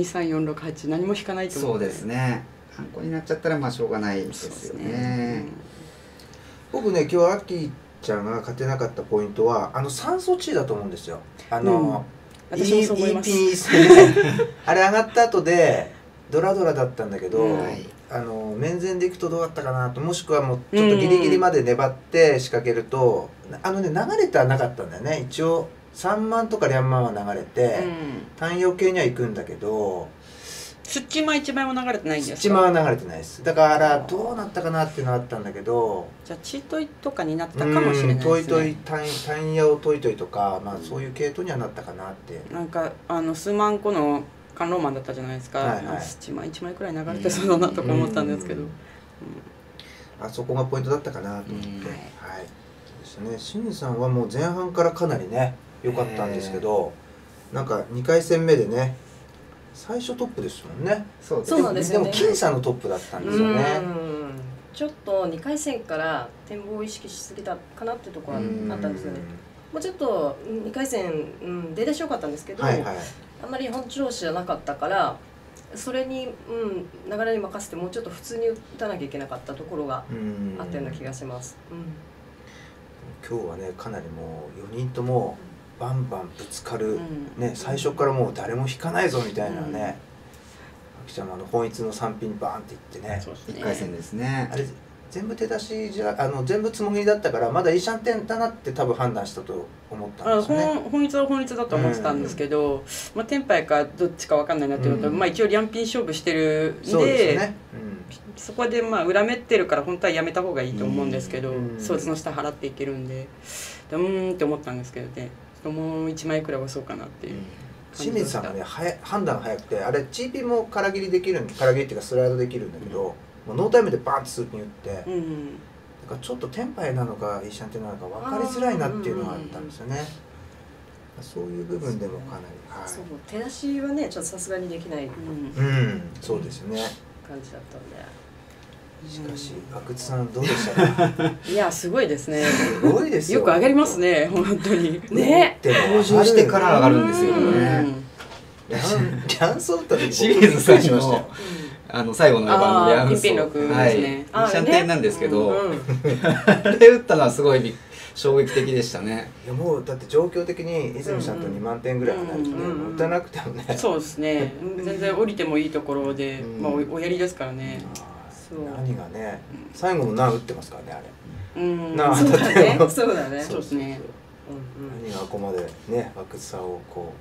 23468何も引かないと思って。 そうですね。ハンコになっちゃったらしょうがないですよね。 僕ね、今日アキちゃんが勝てなかったポイントは酸素値だと思うんですよ。 私もそう思います。 あれ上がった後でドラドラだったんだけど、面前でいくとどうだったかなと、もしくはもうちょっとギリギリまで粘って仕掛けると、流れてはなかったんだよね。一応3万とか2万は流れて単陽系には行くんだけど、 スッチマ1枚も流れてないんですか？ スッチマは流れてないです。だからどうなったかなっていうのはあったんだけど、 じゃあチートイとかになったかもしれないですね。 トイトイ単陽トイトイとか、そういう系統にはなったかなって。 なんか数万個の観音マンだったじゃないですか。スッチマ1枚くらい流れてそうだなとか思ったんですけど、 あそこがポイントだったかなと思って。はい、そうですね。清水さんはもう前半からかなりね良かったんですけど、なんか2回戦目でね最初トップですもんね。 そうなんですよね。 でも僅差のトップだったんですよね。 ちょっと2回戦から展望を意識しすぎたかなっていうところはあったんですよね。もうちょっと2回戦、出だし良かったんですけど、あんまり本調子じゃなかったから、それに、流れに任せてもうちょっと普通に打たなきゃいけなかったところがあったような気がします。 今日はねかなりもう4人ともバンバンぶつかる、最初からもう誰も引かないぞみたいなね。あきちゃんも本一の3ピンバーンっていってね、 1回戦ですね。 あれ全部手出しじゃ全部つもぎだったから、まだいいシャンテンだなって多分判断したと思ったんですよね。 本一は本一だと思ってたんですけど、テンパイかどっちか分かんないなっていうのと、一応リャンピン勝負してるんで、そこで裏目ってるから本当はやめた方がいいと思うんですけど、そいつの下払っていけるんでって思ったんですけどね、もう1枚くらいはそうかなっていう。 清水さんがね判断が早くて、あれチーピンも空切りできる、空切りっていうかスライドできるんだけど、もうノータイムでバーンってスーピン打って、だからちょっとテンパイなのかイーシャンテンなのか分かりづらいなっていうのがあったんですよね。そういう部分でもかなり、 そう手出しはねちょっとさすがにできない、 そうですね感じだったんで。 しかし阿久津さんどうでしたか？ いやすごいですね。 すごいですよ。 よく上がりますね本当にね。 登場してから上がるんですよね。 リャンソー打った時清水さんの最後の4番のリャンソー、 ピンピン6ですね。 イーシャンテンなんですけど、あれ打ったのはすごい衝撃的でしたね。 いやもうだって状況的に泉さんと2万点ぐらい離れてね、打たなくてもね。 そうですね。全然降りてもいいところで、おやりですからね。 何がね、最後も何打ってますからねあれ。 そうだね。そうだね。 そうですね。 何がここまでね阿久津さんをこう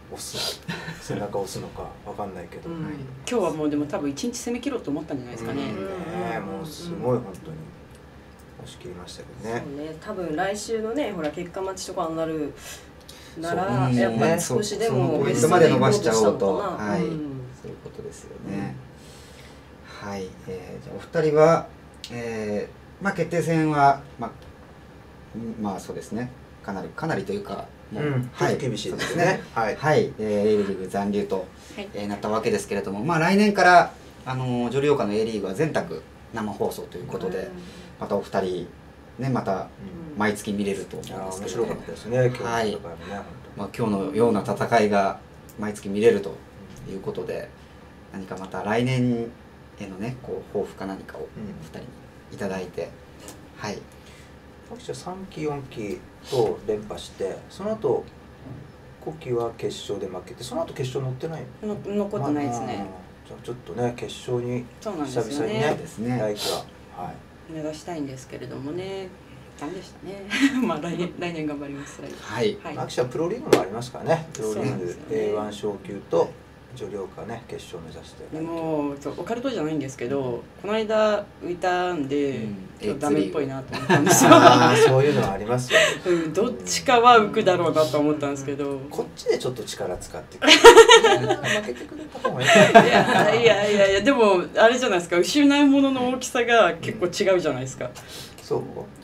押す背中押すのかわかんないけど、 今日はもうでも多分1日攻め切ろうと思ったんじゃないですかね。 もうすごい本当に押し切りましたけどね。 そうね、多分来週のねほら結果待ちとかになるならやっぱり少しでもベストまで伸ばしちゃおうと、はい、そういうことですよね。はい、じゃあお二人は、まあ決定戦はまあそうですね、かなりというかもう、はい、厳しいですね。 はい、Aリーグ残留と、なったわけですけれども、まあ来年から女流岡の A リーグは全卓生放送ということで、またお二人ねまた毎月見れると思うんですけど、 面白かったですね。 はい、まあ今日のような戦いが毎月見れるということで、何かまた来年へのねこう抱負か何かをお二人にいただいて、はい。 私は3期4期と連覇して、その後5期は決勝で負けて、その後決勝乗ってない残ってないですね。 じゃあちょっとね決勝に久々にね来期は目指したいんですけれどもね、ダメでしたね。まあ来年頑張ります。 はい。秋はプロリーグもありますからね。プロリーグ A1 昇級と女流岡ね決勝目指して。 でもオカルトじゃないんですけど、この間浮いたんでちょっとダメっぽいなと思ったんですよ。 そういうのはありますよ。 どっちかは浮くだろうなと思ったんですけど、 こっちでちょっと力使って負けてくれた方がいい。 いやでもあれじゃないですか、失うものの大きさが結構違うじゃないですか。 そう。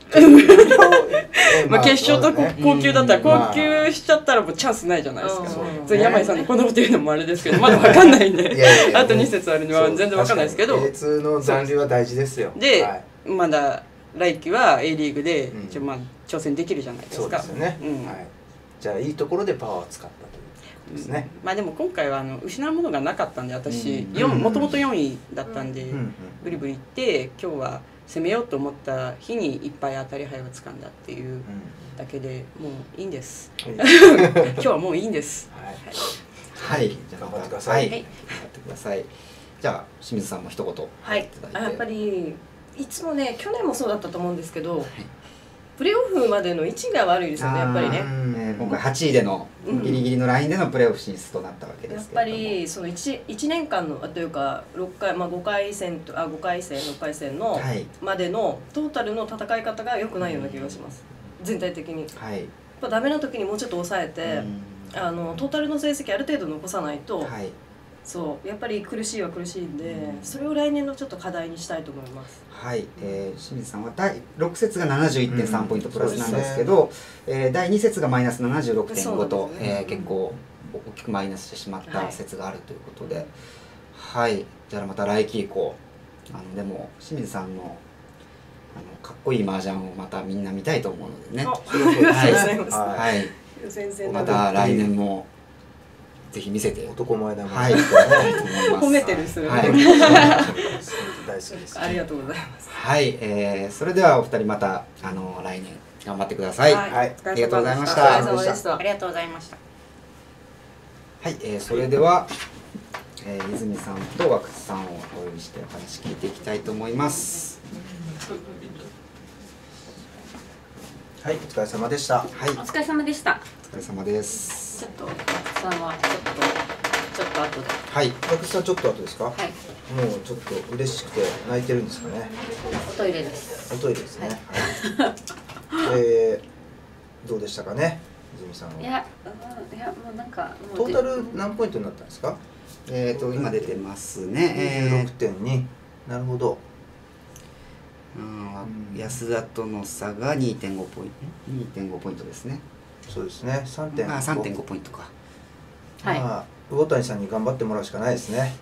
まあ決勝と高級だったら高級しちゃったらもうチャンスないじゃないですか。山井さんのこんなこと言うのもあれですけど、まだわかんないんで、あと2節あるには全然わかんないですけど、 A2の残留は大事ですよ。 でまだ来季は A リーグでまあ挑戦できるじゃないですか。 そうですよね。じゃあいいところでパワーを使ったということですね。 まあでも今回は失うものがなかったんで、私もともと4位だったんでブリブリいって、今日は攻めようと思った日にいっぱい当たり牌を掴んだっていうだけでもういいんです。今日はもういいんです。 はい、じゃあ頑張ってください。 頑張ってください。じゃあ清水さんも一言。 はい。やっぱりいつもね、去年もそうだったと思うんですけど、プレーオフまでの位置が悪いですよね、やっぱりね。 今回8位でのギリギリのラインでのプレーオフ進出となったわけですけれども、 やっぱりその1年間のというか6回、まあ、5回戦6回戦のまでのトータルの戦い方が良くないような気がします、全体的に。やっぱダメな時にもうちょっと抑えて、トータルの成績ある程度残さないと、そうやっぱり苦しいは苦しいんで、それを来年のちょっと課題にしたいと思います。 はい、清水さんは第6節が 71.3 ポイントプラスなんですけど、第2節がマイナス 76.5 と、結構大きくマイナスしてしまった節があるということで、はい、じゃあまた来季以降でも清水さんのかっこいい麻雀をまたみんな見たいと思うのでね、はい、また来年もぜひ見せて男前だもん、 はい、褒めてるする、 大好きです。 ありがとうございます。 はい、それではお二人また来年頑張ってください。はい、ありがとうございました。 ありがとうございました。 はい、それでは、泉さんと若津さんをお呼びしてお話聞いていきたいと思います。 はい、お疲れ様でした。はい、 お疲れ様でした。 お疲れ様です。 ちょっと若津さんはちょっと後で。 はい、若津さんちょっと後ですか。はい。もうちょっと嬉しくて泣いてるんですかね。 おトイレです。 おトイレですね。どうでしたかね、泉さんは。 いやもうなんかトータル何ポイントになったんですか。 今出てますね。 26.2。なるほど。 安田との差が 2.5 ポイントですね。 そうですね。 3.5 ポイントか。 はい。 まあ魚谷さんに頑張ってもらうしかないですね。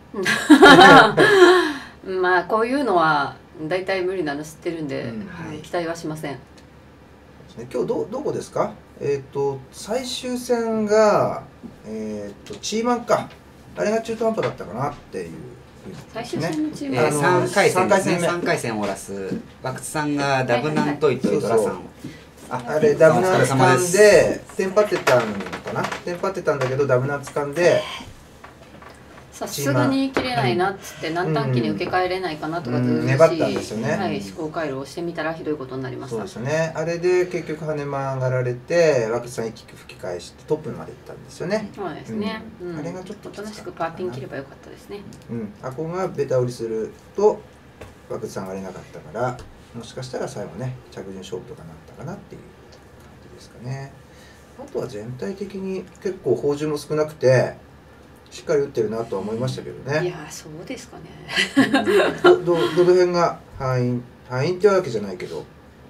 まあこういうのは大体無理なの知ってるんで、期待はしません。 今日どこですか。最終戦がチーマンか、あれが中途半端だったかなっていう。 最終戦のチームは 3回戦を終わらす若津さんがダブナントイというドラさんを、 あれダブナン掴んでテンパってたのかな、テンパってたんだけどダブナン掴んでさすがに切れないなっつって何短期に受け替えれないかなとかずっと粘ったんですよね。 はい、思考回路をしてみたらひどいことになりました。 そうですよね。あれで結局羽間上がられて若槻さん一気吹き返してトップまで行ったんですよね。 そうですね。 あれがちょっとおとなしくパーピン切ればよかったですね。 あこがベタ折りすると若槻さんが上がれなかったから、もしかしたら最後ね着順勝負とかなったかなっていう感じですかね。あとは全体的に結構砲順も少なくてしっかり打ってるなとは思いましたけどね。 いやそうですかね。 どの辺が敗因ってわけじゃないけど、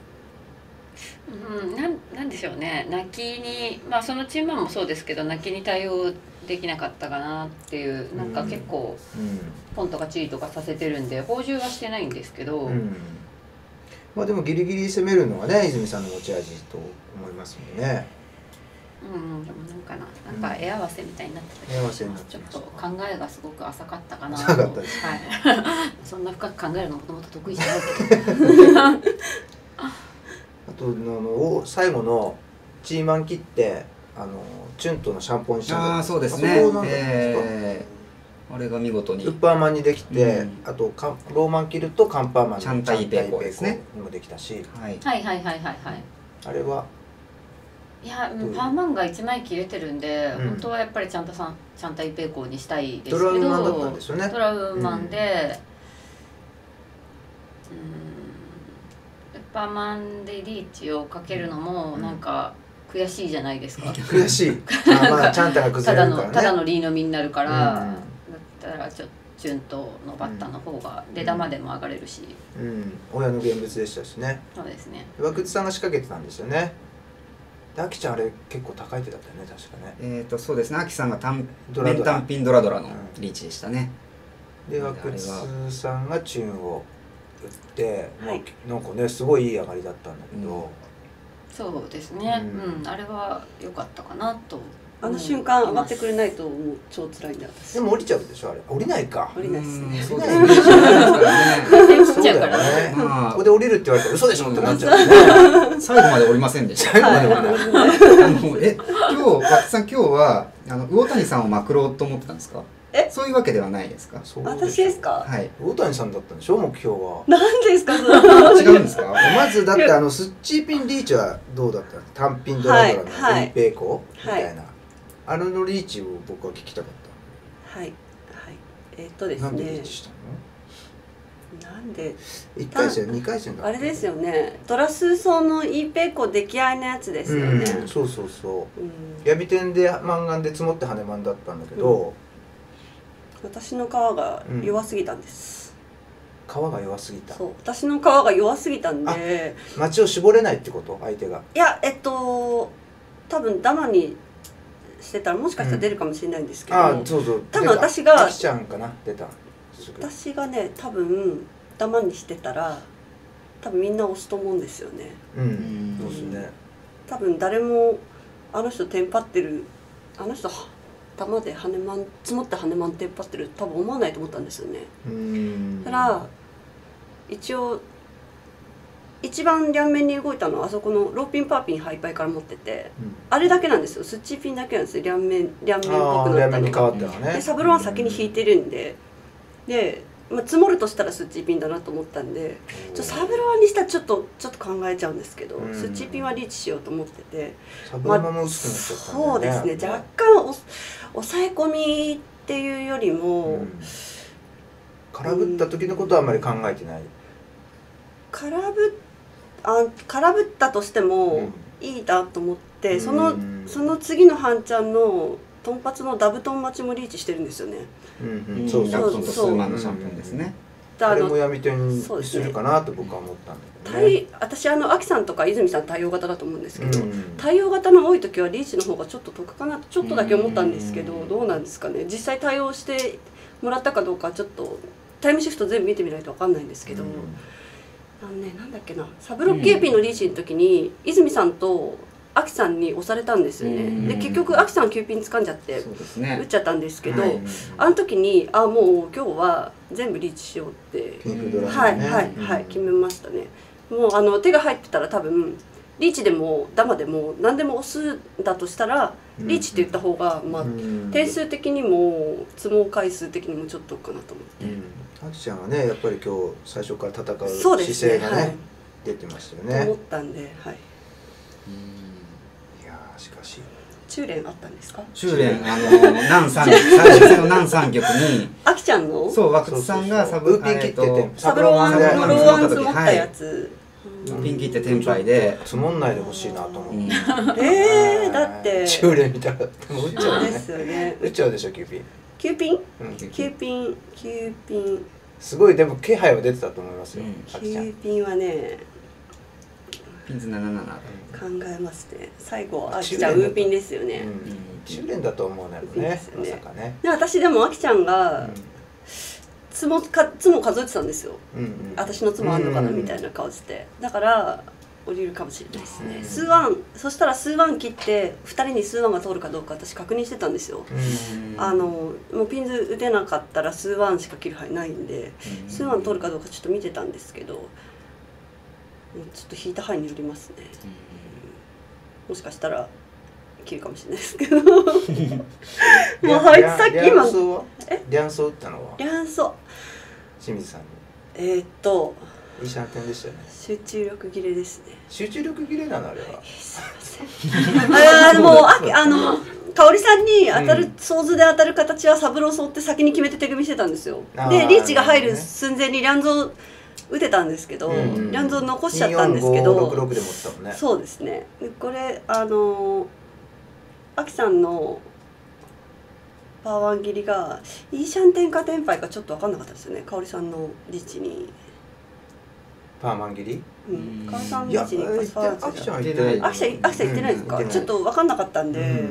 なんでしょうね。泣きにまあそのチームもそうですけど泣きに対応できなかったかなっていう、なんか結構ポンとかチリとかさせてるんで砲順はしてないんですけど、 まあでもギリギリ攻めるのがね泉さんの持ち味と思いますもんね。 でもなんか絵合わせみたいになってたけど、ちょっと考えがすごく浅かったかなと。 浅かったです。 はい。そんな深く考えるのもともと得意じゃないけど。 あと最後のチーマン切ってチュンとのシャンポンシャン。 ああそうですね。あれが見事にウッパーマンにできて、あとローマン切るとカンパーマンのチャンタイペイコですね。 にもできたし。 はい。 あれは。 いやパーマンが1枚切れてるんで、本当はやっぱりちゃんたイペイコーにしたいですけど、 トラウマンだったんですよね。 トラウマンで、パーマンでリーチをかけるのもなんか悔しいじゃないですか。 悔しい。まあチャンタが崩れるからね。 ただのリーのみになるから、だったらちょっとチュンとのバッターの方が出玉でも上がれるし。 親の現物でしたしね。 そうですね。 岩口さんが仕掛けてたんですよね。アキちゃんあれ結構高い手だったよね確かね。 そうですね。アキさんがメン単品ドラのリーチでしたね。 で岩口さんがチューンを打って、なんかねすごいいい上がりだったんだけど。 そうですね。あれは良かったかなと。 あの瞬間上がってくれないともう超辛いんだ私。 でも降りちゃうでしょあれ。降りないか。 降りないですね。 そうですね。 そうだよね。 ここで降りるって言われたら嘘でしょってなっちゃうね。 最後まで降りませんでした。 最後まで降りない。 若槻さん今日は魚谷さんをまくろうと思ってたんですか？そういうわけではないですか？ 私ですか？ はい。 魚谷さんだったんでしょ目標は。 何ですか？ 違うんですか？ まずだってスッチーピンリーチはどうだったの？単品ドラドラのインペイコみたいな。のリーチを僕は聞きたかった。 はいですね。 なんでリーチしたの？ なんで 1回戦2回戦だあれですよね。ドラスーソーのイーペイコ出来合いのやつですよね。 そう闇天でマンガンで積もって羽マンだったんだけど、 私の皮が弱すぎたんです。 皮が弱すぎた。 そう私の皮が弱すぎたんで。 町を絞れないってこと相手が。 いや多分ダマにしてたらもしかしたら出るかもしれないんですけど、多分私がちゃんかな出た。 私がね多分ダマにしてたら多分みんな押すと思うんですよね。 そうですね。 多分誰もあの人テンパってるあの人玉で羽マン積もって羽マンテンパってる多分思わないと思ったんですよね。だから一応一番両面に動いたのはあそこのローピンパーピンハイパイから持ってて、あれだけなんですよ。スッチーピンだけなんですよ。両面っぽくなったのが。でサブローは先に引いてるんで、積もるとしたらスッチーピンだなと思ったんで、サブローにしたらちょっと考えちゃうんですけど、スッチーピンはリーチしようと思ってて、 サブローも薄くなっちゃったんそうですね。若干抑え込みっていうよりも、 空振った時のことはあんまり考えてない。 空振ったとしてもいいだと思って、その次の半チャンのトンパツのダブトン待ちもリーチしてるんですよね。 そう数万のシャンプーですね。 あれも闇点にするかなと僕は思ったんだけどね。 私アキさんとか泉さん対応型だと思うんですけど、対応型の多い時はリーチの方がちょっと得かなとちょっとだけ思ったんですけど、どうなんですかね。実際対応してもらったかどうかちょっとタイムシフト全部見てみないと分かんないんですけど。なんだっけな、サブロック KP のリーチの時に泉さんとアキさんに押されたんですよね。で結局アキさん9ピン掴んじゃって打っちゃったんですけど、あの時にもう今日は全部リーチしようって決めましたね。もう手が入ってたら多分リーチでもダマでも何でも押すんだとしたらリーチって言った方が、まあ、点数的にも相撲回数的にもちょっとかなと思って。 あきちゃんはねやっぱり今日最初から戦う姿勢がね出てましたよね。 と思ったんで、はい。 いやしかし中連あったんですか？ 中連南三最終戦の南三局にあきちゃんのそう和久津さんがサブピン切っててサブロワンのローワン積もったやつ。 ピン切ってテンパイで積もんないでほしいなと思ってだって中連見たら打っちゃうね。 ですよね。 打っちゃうでしょ9ピン。 9ピン？9ピン。 すごいでも気配は出てたと思いますよ。 9ピンはね。 ピンズ77。 考えますね。最後あきちゃんウーピンですよね。 中連だと思うのよね。まさかね。 私でもあきちゃんがつも数えてたんですよ。私のつもあんのかなみたいな顔して、だから降りるかもしれないですね。数ワン、そしたら数ワン切って2人に数ワンが通るかどうか私確認してたんですよ。もうピンズ打てなかったら数ワンしか切る範囲ないんで、数ワン通るかどうかちょっと見てたんですけど、ちょっと引いた範囲によりますね。もしかしたら切るかもしれないですけど。もうあいつさっき今リャンソー打ったのは？ リャンソー清水さんに。 いいシャンテンでしたよね。 集中力切れですね。 集中力切れなのあれは。 すいません。もう香織さんに当たる想像で当たる形はサブローソーって先に決めて手組みしてたんですよ。でリーチが入る寸前にリャンゾー打てたんですけど、リャンゾー残しちゃったんですけど。 24566で持ってたもんね。 そうですね。これあきさんのパーワン切りがイーシャンテンかテンパイかちょっと分かんなかったですよね。香織さんのリーチにパーマン切り？ 香織さんのリーチにパスパーツ。 あきちゃん言ってない。 あきちゃん言ってないですか？ちょっと分かんなかったんで、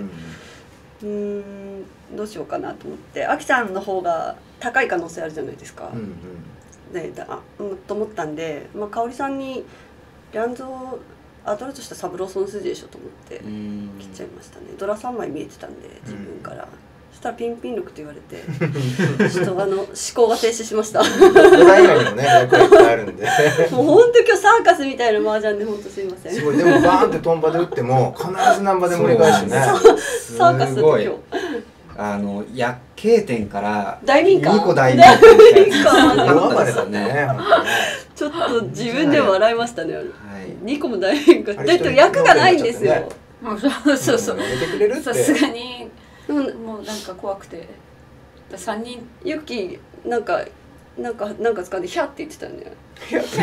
どうしようかなと思って、あきさんの方が高い可能性あるじゃないですか。と思ったんで、まあ香織さんにリャンゾー当たるとしたらサブローソン筋でしょと思って切っちゃいましたね。ドラ3枚見えてたんで自分から、そしたらピンピン力と言われてちょっと思考が停止しました。 ドラ以外にもね役割があるんでもう本当今日サーカスみたいな麻雀で本当すいません。 すごい。でもバーンってトンバで打っても必ずナンバで盛り返してね。 サーカスと今日薬系点から大民家 2個大民家大暴れだね。 ちょっと自分でも笑いましたね。2個も大変か。だって役がないんですよ。 そうそう。 やめてくれるって。 さすがにもうなんか怖くて。3人ユキなんか掴んでヒャって言ってたんだよ。ヒャっ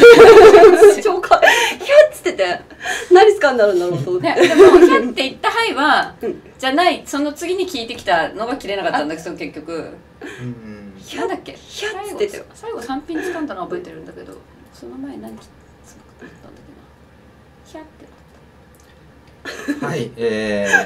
つってて何掴んだんだろうと思って。 でもヒャって言った範囲はじゃない、その次に聞いてきたのが切れなかったんだけど結局。なんだっけ？ ヒャっつってたよ。 最後3ピン掴んだのは覚えてるんだけど、その前何掴んだんだっけな。ヒャって。 はい、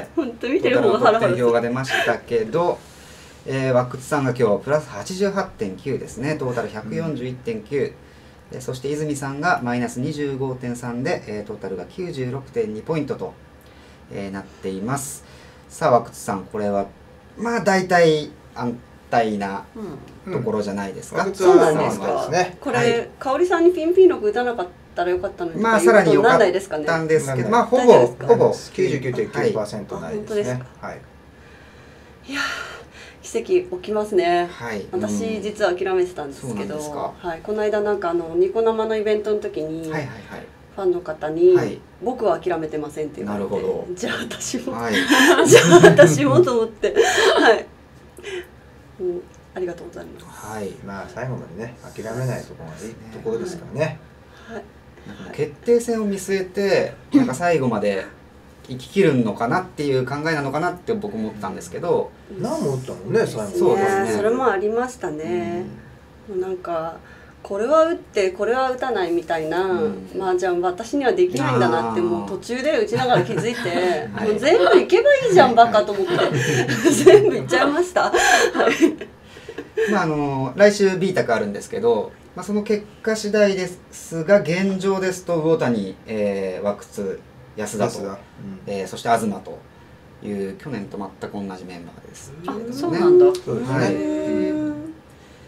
本当見てる方がハラハラする。 得点表が出ましたけど、和久津さんが今日プラス 88.9 ですね。トータル 141.9、そして泉さんがマイナス 25.3 で、トータルが 96.2 ポイントと、なっています。さあ和久津さん、これはまあ大体安泰なところじゃないですか。 そうなんですか。これ香織さんにピンピン力打たなかったらよかったのに、 まあさらに良かったんですけど、まあほぼ 99.9% ないですね。 いや奇跡起きますね。 はい、 私実は諦めてたんですけど、はい、この間なんかニコ生のイベントの時にファンの方に「僕は諦めてません」って言われて、じゃあ私もじゃあ私もと思ってはい、ありがとうございます。 はい、まあ最後までね諦めないところがいいところですからね。 決定戦を見据えてなんか最後まで生き切るのかなっていう考えなのかなって僕思ったんですけど、 何も打ったもんね最後。 そうですね。それもありましたね。なんかこれは打ってこれは打たないみたいな、まあじゃあ私にはできないんだなってもう途中で打ちながら気づいて、もう全部いけばいいじゃんバカと思って全部いっちゃいました。 まあ来週 B 卓あるんですけど、まあその結果次第ですが現状ですと魚谷、和久津、安田と、そして東という去年と全く同じメンバーです。 あ、そうなんだ。 はい。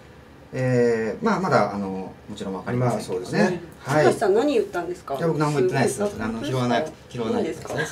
まあまだもちろんわかりませんけどね。 はい。高橋さん何言ったんですか。 いや僕何も言ってないです。拾わないですか。はい。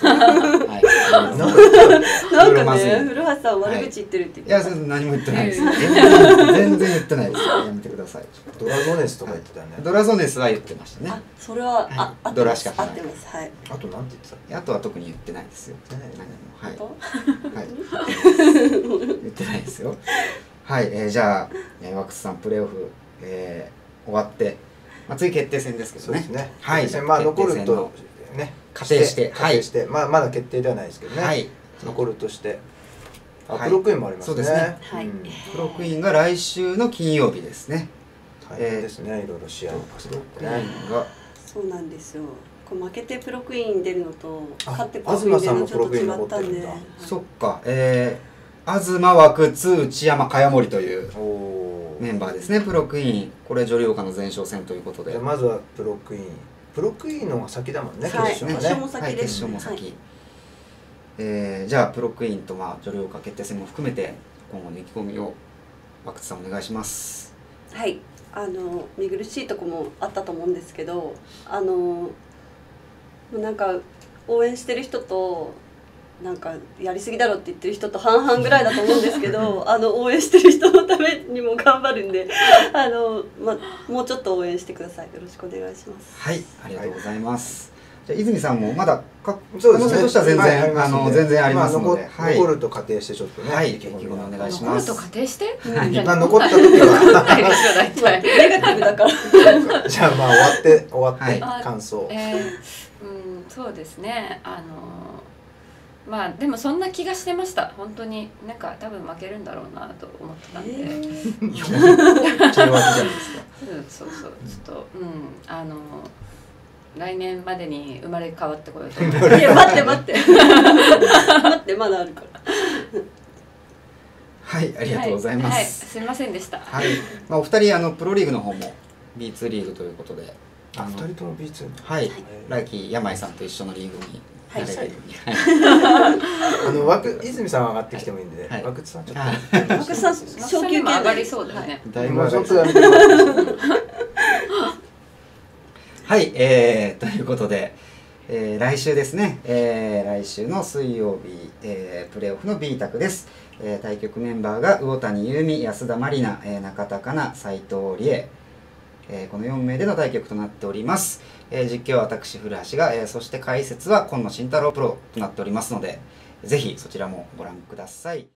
なんかね、古橋さん悪口言ってるって言って。 いや何も言ってないです。全然言ってないです。やめてください。 ドラゾネスとか言ってたね。 ドラゾネスは言ってましたね。 あ、それはドラしか合ってます。はい。 あとなんて言ってた。 あとは特に言ってないですよ。はい。はい。言ってないですよ。はい、じゃあワクツさんプレーオフ終わって、次決定戦ですけどね。 はい。まあ残るとね仮定して、 まだ決定ではないですけどね。はい。残るとして、プロクイーンもありますね。そうですね。 はい。プロクイーンが来週の金曜日ですね。 大変ですね。いろいろ試合をプロクイーンが。 そうなんですよ。負けてプロクイーン出るのと勝ってプロクイーン出るのちょっと違ったんで。 そっか。東、涌津、内山、茅森というメンバーですね。プロクイーン、これ女流王の前哨戦ということで。 まずはプロクイーンの方が先だもんね。 決勝も先です。 決勝も先。じゃあプロクイーンと女流王決定戦も含めて今後の意気込みを涌津さんお願いします。 はい、見苦しいとこもあったと思うんですけど、なんか応援してる人と。なんかやりすぎだろって言ってる人と半々ぐらいだと思うんですけど応援してる人のためにも頑張るんでもうちょっと応援してください。よろしくお願いします。 はい、ありがとうございます。じゃあ泉さんもまだ可能性としては全然ありますので、 残ると仮定してちょっとね、 意気込みお願いします。 残ると仮定して、 残った時はネガティブだから。 じゃあ終わって感想。 そうですね。でもそんな気がしてました。本当になんか多分負けるんだろうなと思ってたんで。 ちょっとじゃないですか。 そうちょっと来年までに生まれ変わってこようと思って。 いや待って待ってまだあるから。 はい、ありがとうございます。 すみませんでした。 はい、お二人プロリーグの方も B2 リーグということで。 二人とも B2。 はい、来季山井さんと一緒のリーグに。 泉さんは上がってきてもいいんで、涌津さんちょっと。涌津さん昇級上がりそうだね。 だいぶ上がりそう。 はい、ということで、来週ですね、来週の水曜日、プレーオフの B 卓です。対局メンバーが魚谷優美、安田まりな、中田香奈、斉藤理恵。この4名での対局となっております。実況は私古橋が、そして解説は今野慎太郎プロとなっておりますので、ぜひそちらもご覧ください。